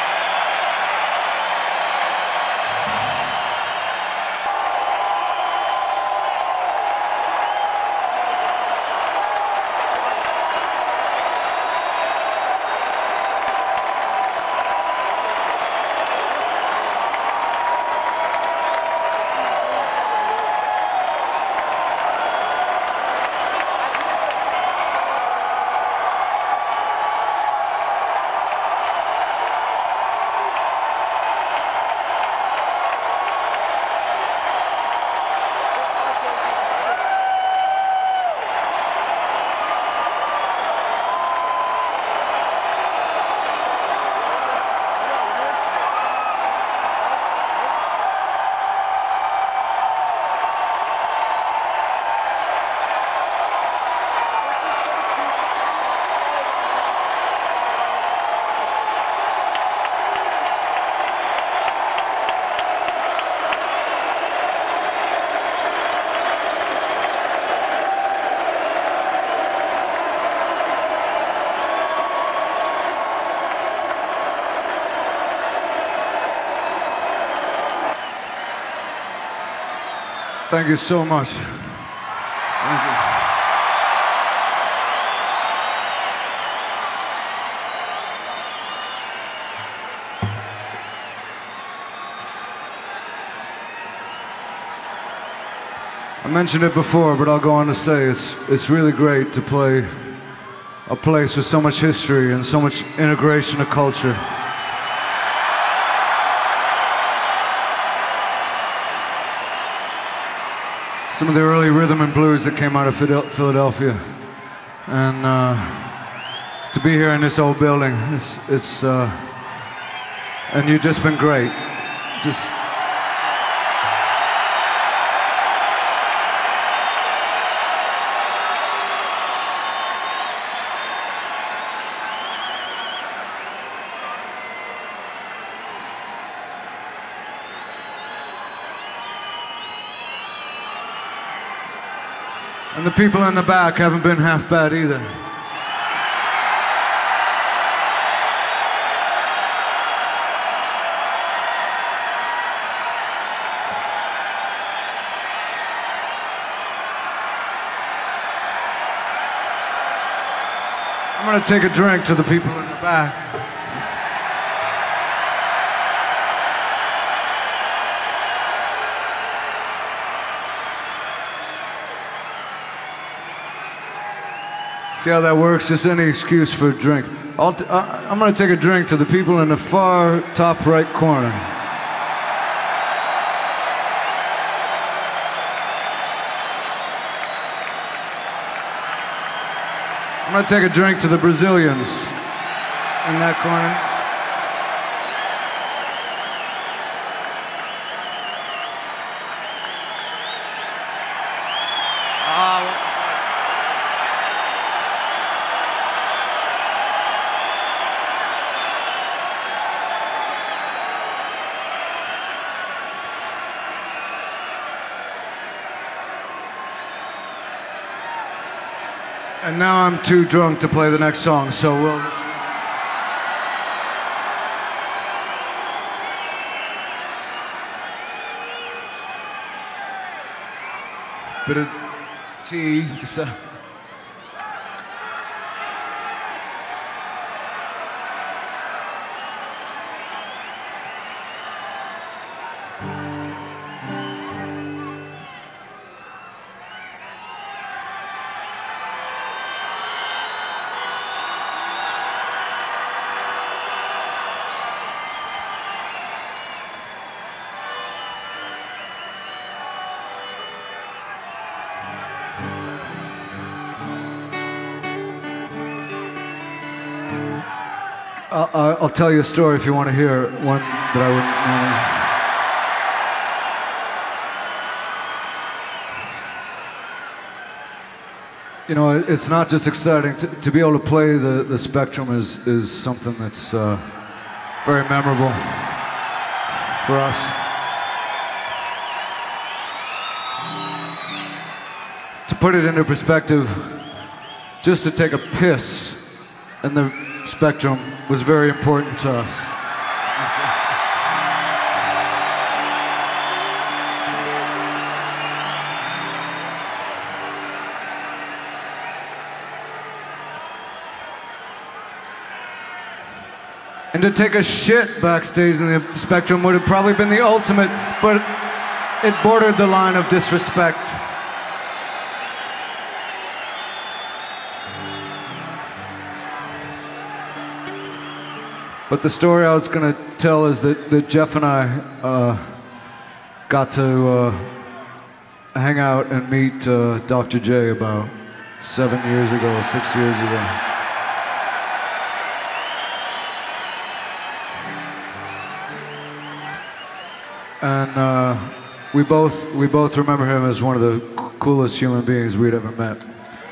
Thank you so much. Thank you. I mentioned it before, but I'll go on to say it's, it's really great to play a place with so much history and so much integration of culture. some of the early rhythm and blues that came out of Philadelphia. And uh, to be here in this old building, it's, it's uh, and you've just been great. Just. And the people in the back haven't been half bad either. I'm gonna take a drink to the people in the back. See how that works? Just any excuse for a drink. I'll t I I'm gonna take a drink to the people in the far top right corner. I'm gonna take a drink to the Brazilians in that corner. And now I'm too drunk to play the next song, so we'll... Bit of tea, just a... I'll, I'll tell you a story if you want to hear one that I wouldn't. Uh, you know, it's not just exciting to, to be able to play the the Spectrum is is something that's uh, very memorable for us. To put it into perspective, just to take a piss in the Spectrum was very important to us. And to take a shit backstage in the Spectrum would have probably been the ultimate, but it bordered the line of disrespect. But the story I was going to tell is that, that Jeff and I uh, got to uh, hang out and meet uh, Doctor J about seven years ago, six years ago. And uh, we both we both remember him as one of the coolest human beings we'd ever met.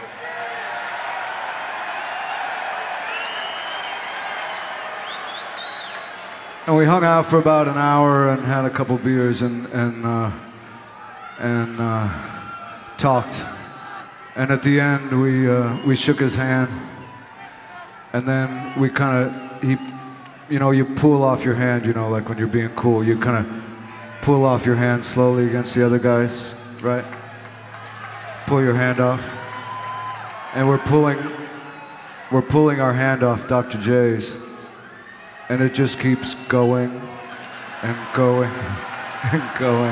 And we hung out for about an hour and had a couple beers and and uh, and uh, talked. And at the end, we uh, we shook his hand. And then we kind of he, you know, you pull off your hand, you know, like when you're being cool, you kind of pull off your hand slowly against the other guys, right? Pull your hand off. And we're pulling we're pulling our hand off Doctor J's. And it just keeps going and going and going.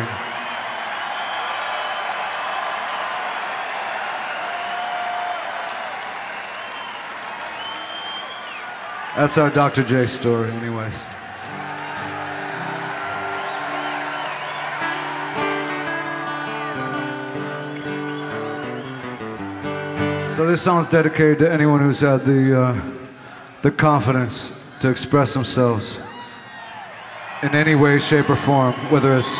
That's our Doctor J story, anyways. So this song's dedicated to anyone who's had the, uh, the confidence to express themselves in any way, shape, or form, whether it's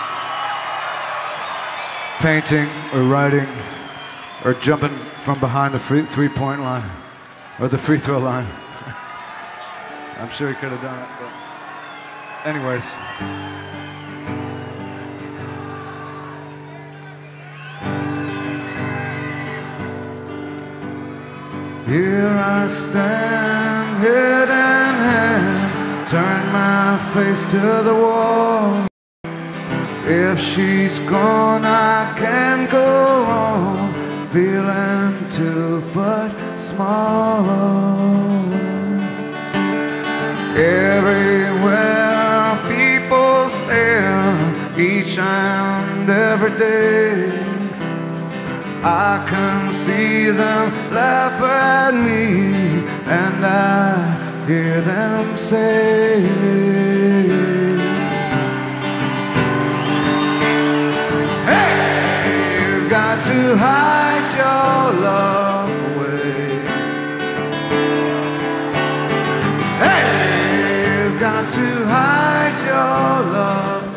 painting or writing or jumping from behind the free three-point line or the free throw line. I'm sure he could have done it, but anyways. Here I stand, head in hand, turn my face to the wall. If she's gone, I can go on, feeling two foot small. Everywhere people stare, each and every day. I can see them laugh at me, and I hear them say, hey, you've got to hide your love away. Hey, you've got to hide your love away.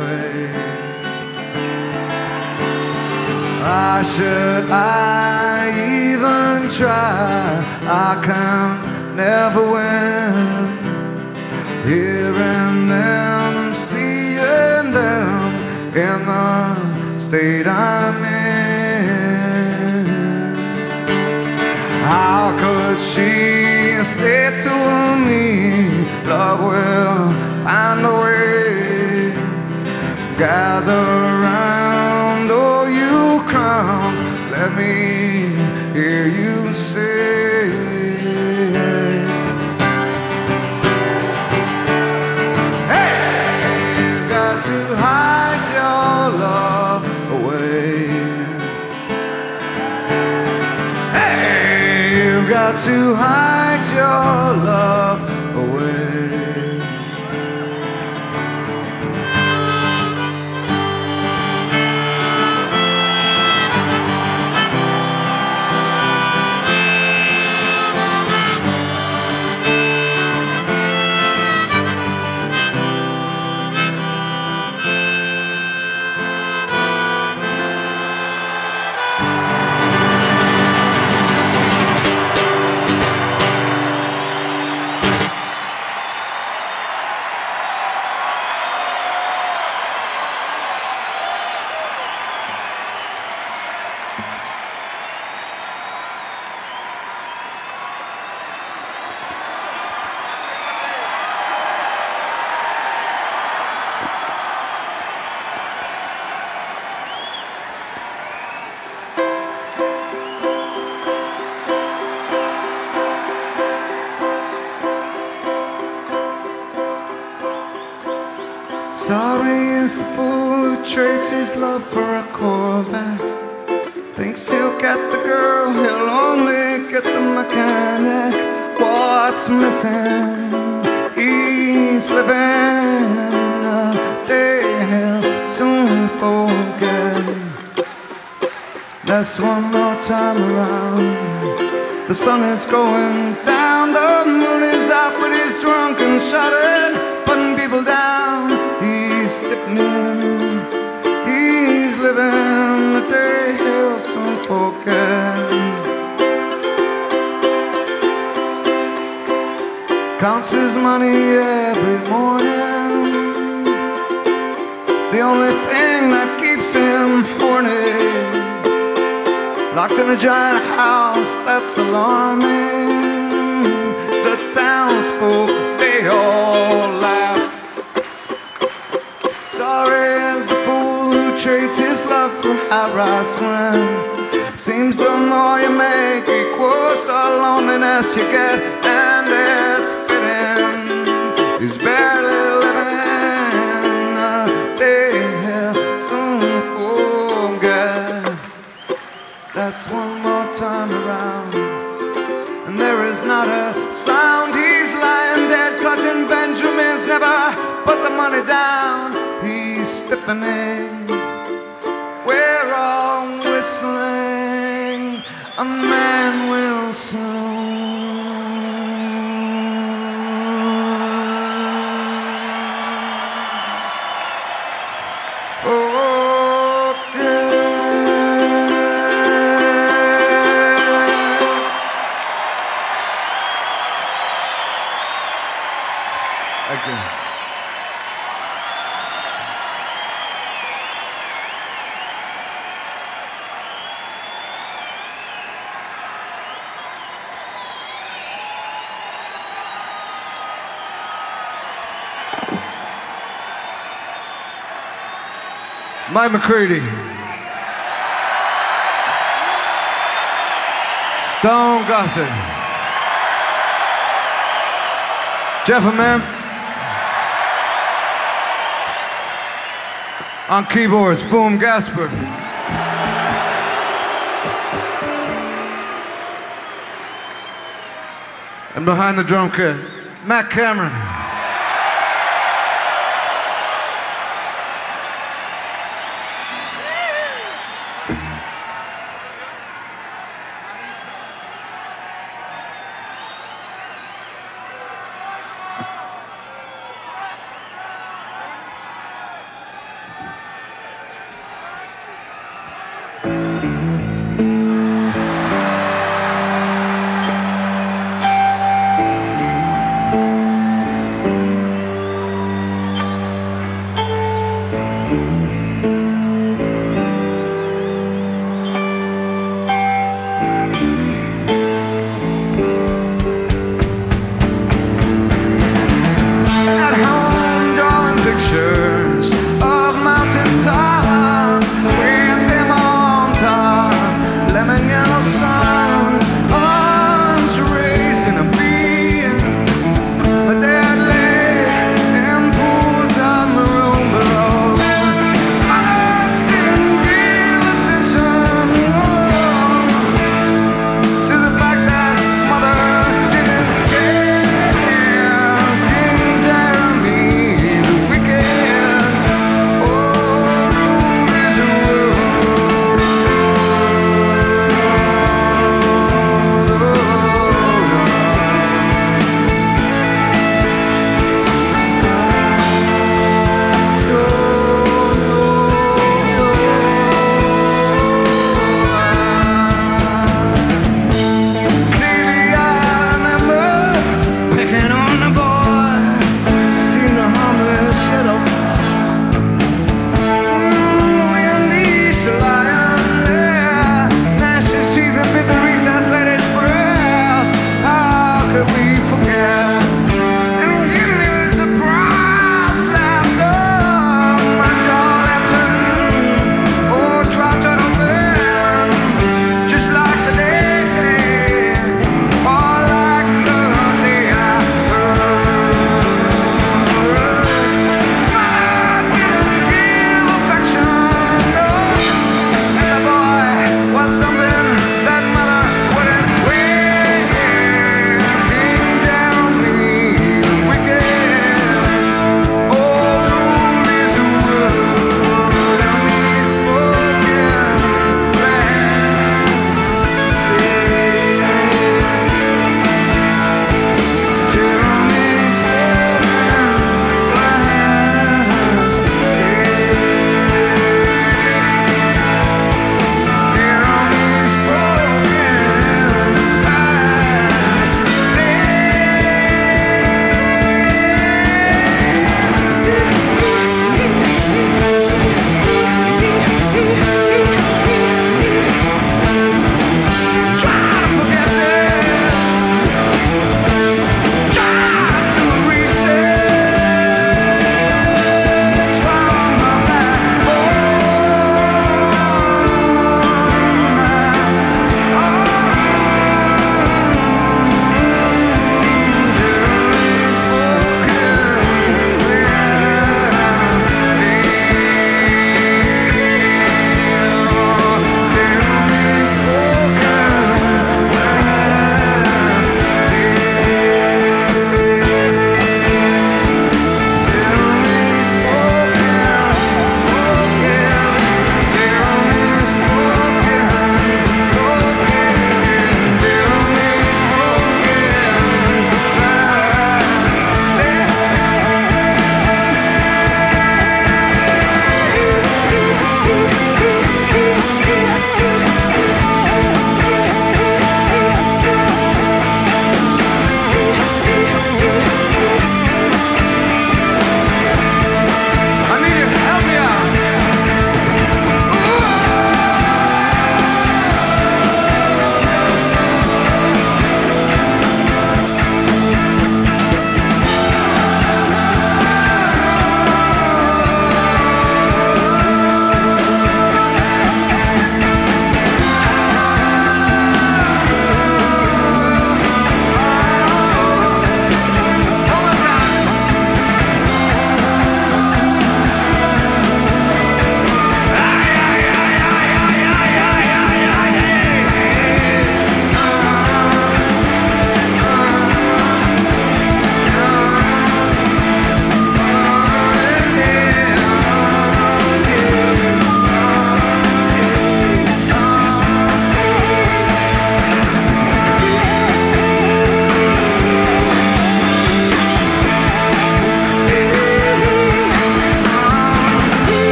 Why should I even try? I can never win. Hearing them, seeing them in the state I'm in. How could she say to me, love will find a way? Gather round, oh you crowns, let me hear you say, hey, you've got to hide your love away. Hey, you've got to hide your love away. Sorry is the fool who trades his love for a Corvette. Thinks he'll get the girl, he'll only get the mechanic. What's missing? He's living a day he'll soon forget. That's one more time around. The sun is going down, the moon is out, but he's drunk and shouting, putting people down. He's stiffening, he's living the day he'll soon forget. Counts his money every morning, the only thing that keeps him horny. Locked in a giant house that's alarming. The townsfolk, they all laugh. Sorry is the fool who trades his love for high-rise when seems the more you make equals the loneliness you get. And it's fitting, he's barely living a day he'll soon forget. That's one more time around, and there is not a sound. He's lying dead, clutching Benjamins, never put the money down. He's stiffening, we're all whistling a man. and will soon Thank you. Mike McCready. Stone Gossett. Jeff Amam. On keyboards, Boom Gasper. And behind the drum kit, Matt Cameron.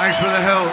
Thanks for the help.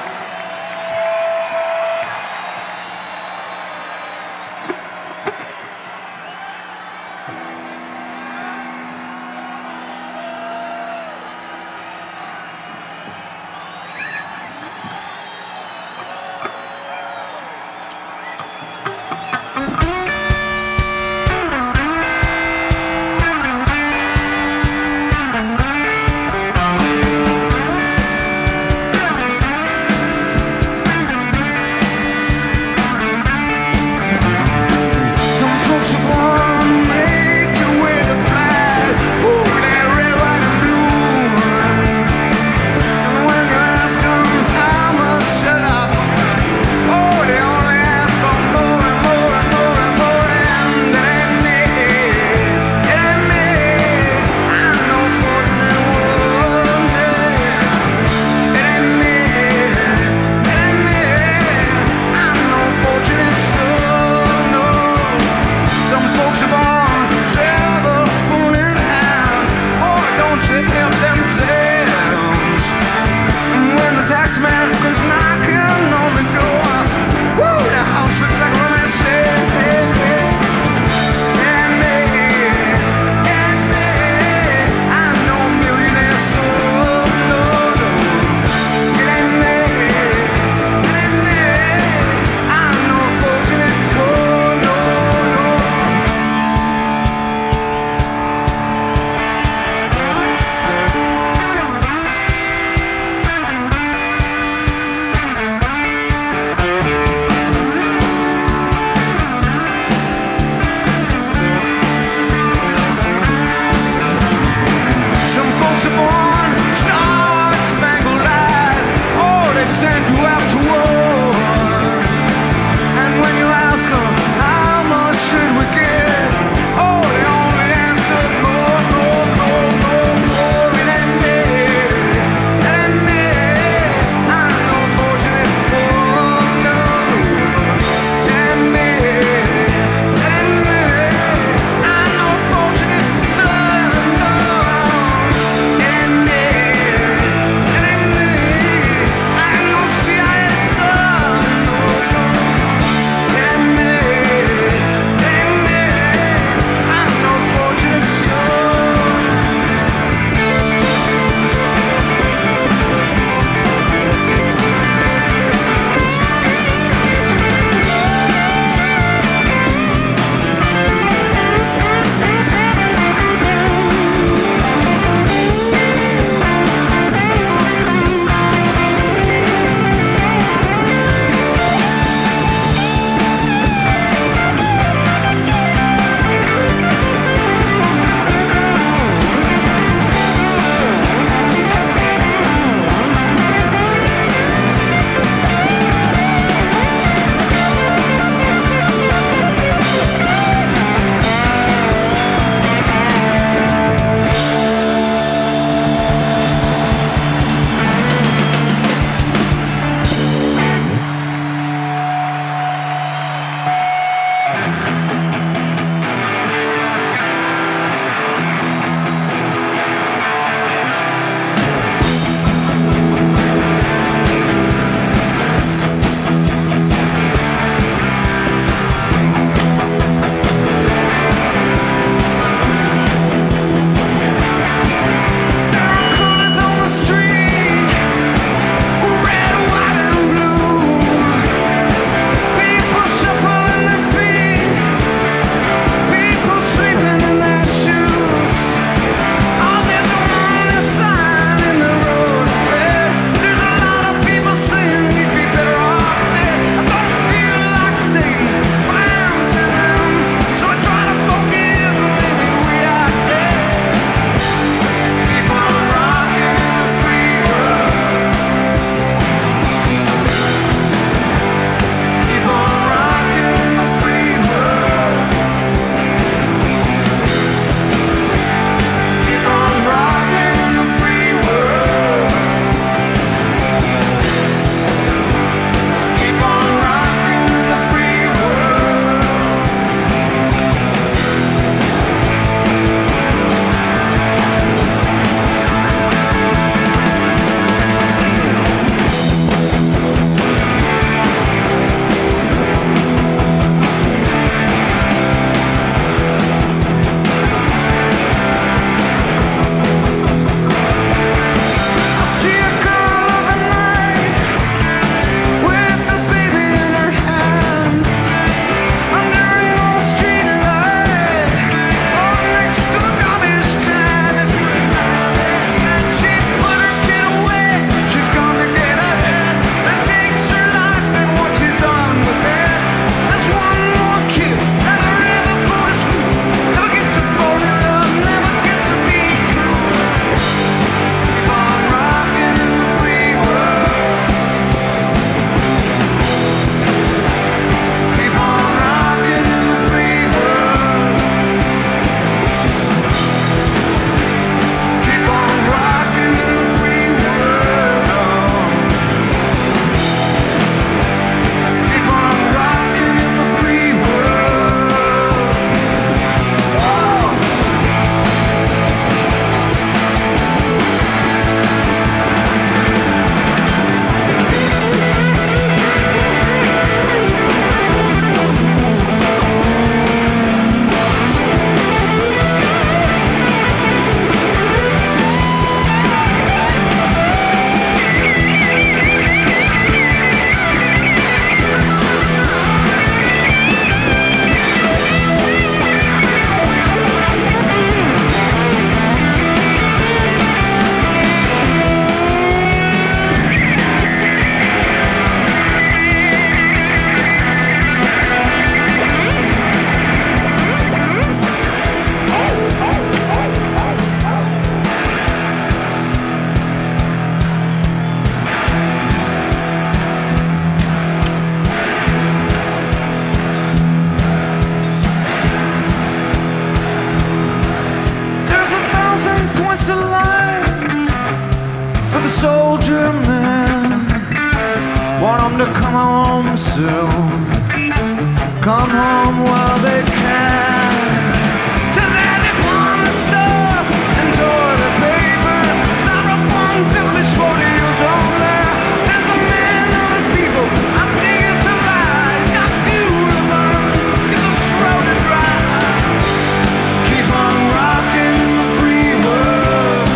home soon. Come home while they can. To that department stuff and toilet paper, styrofoam, village rodeos on there. There's a man of the people, I think it's a lie. He's got fuel to burn, it's a straw to dry. Keep on rocking in the free world.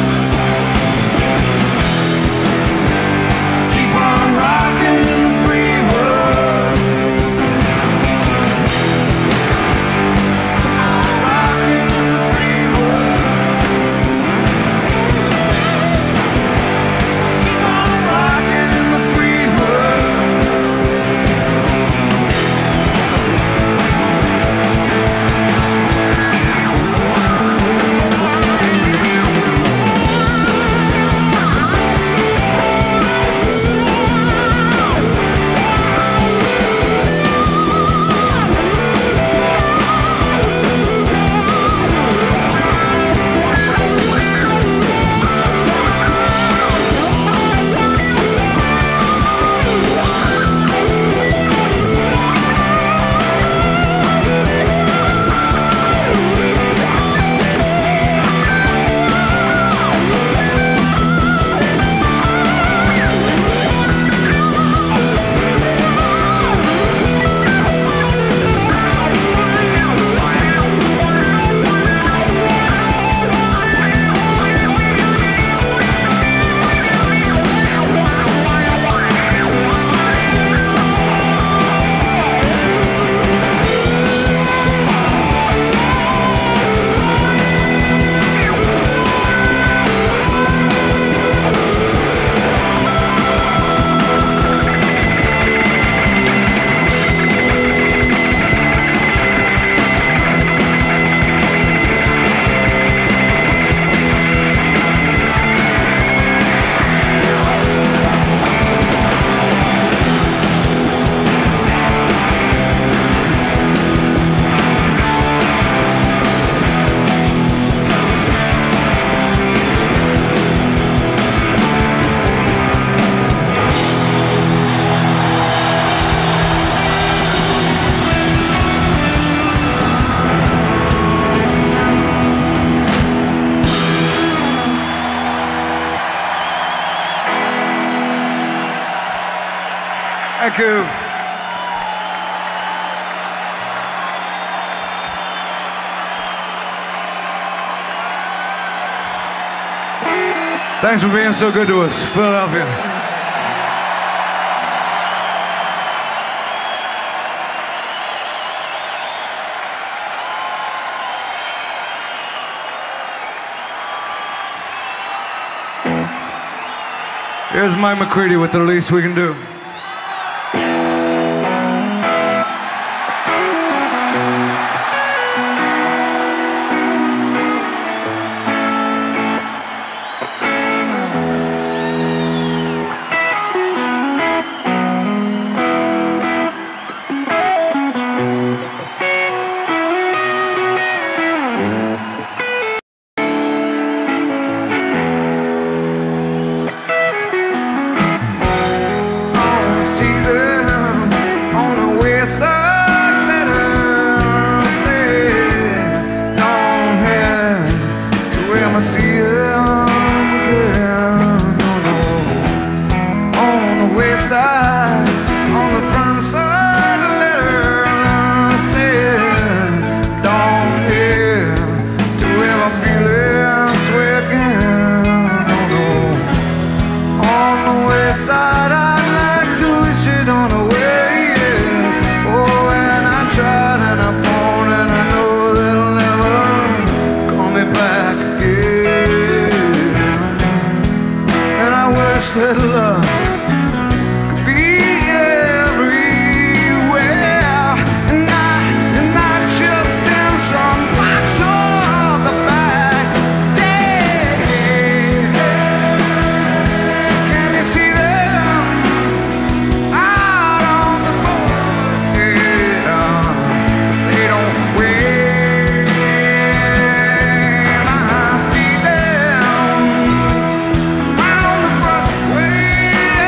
Keep on rocking in the free world. Rocking in the free world. Keep on rocking in the free world. Thank you. Thanks for being so good to us, Philadelphia. Here's Mike McCready with The Least We Can Do. Way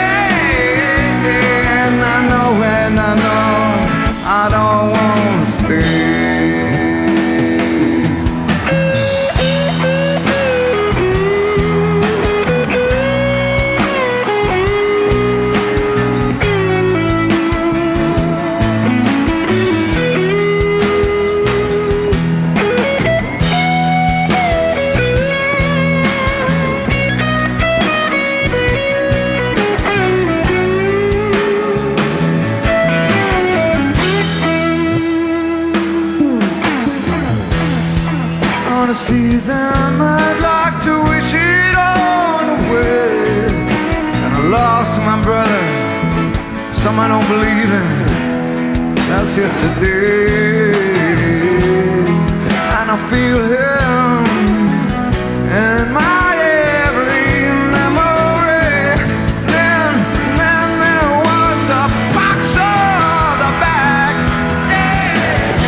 yesterday, and I feel him in my every memory. Then, then there was the box on the back. Yeah.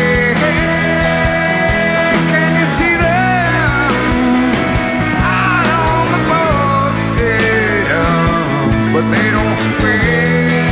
Can you see them out on the boat? Yeah. But they don't wait.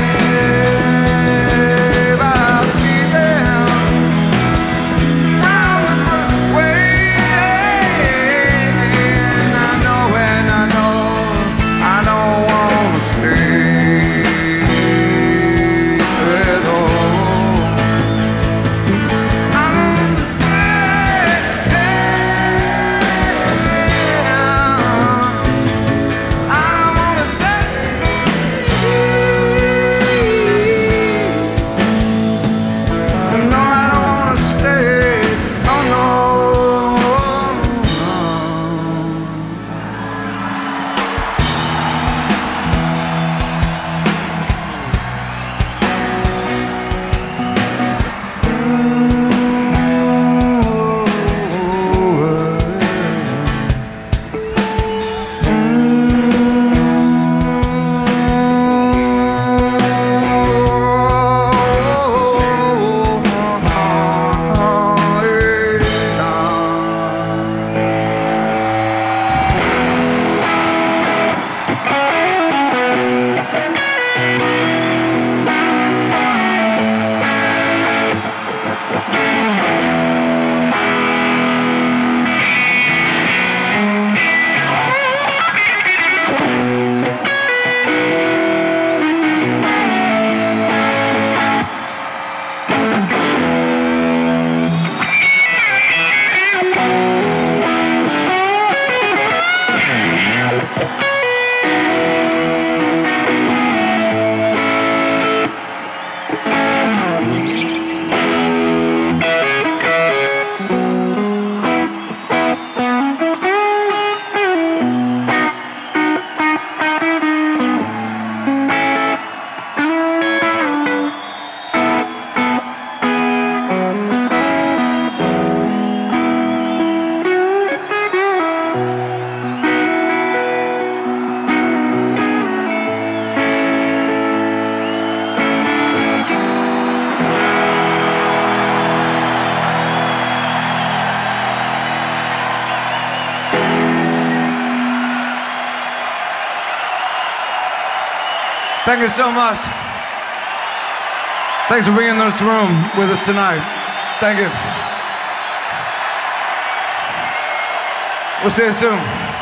Thank you so much. Thanks for being in this room with us tonight. Thank you. We'll see you soon.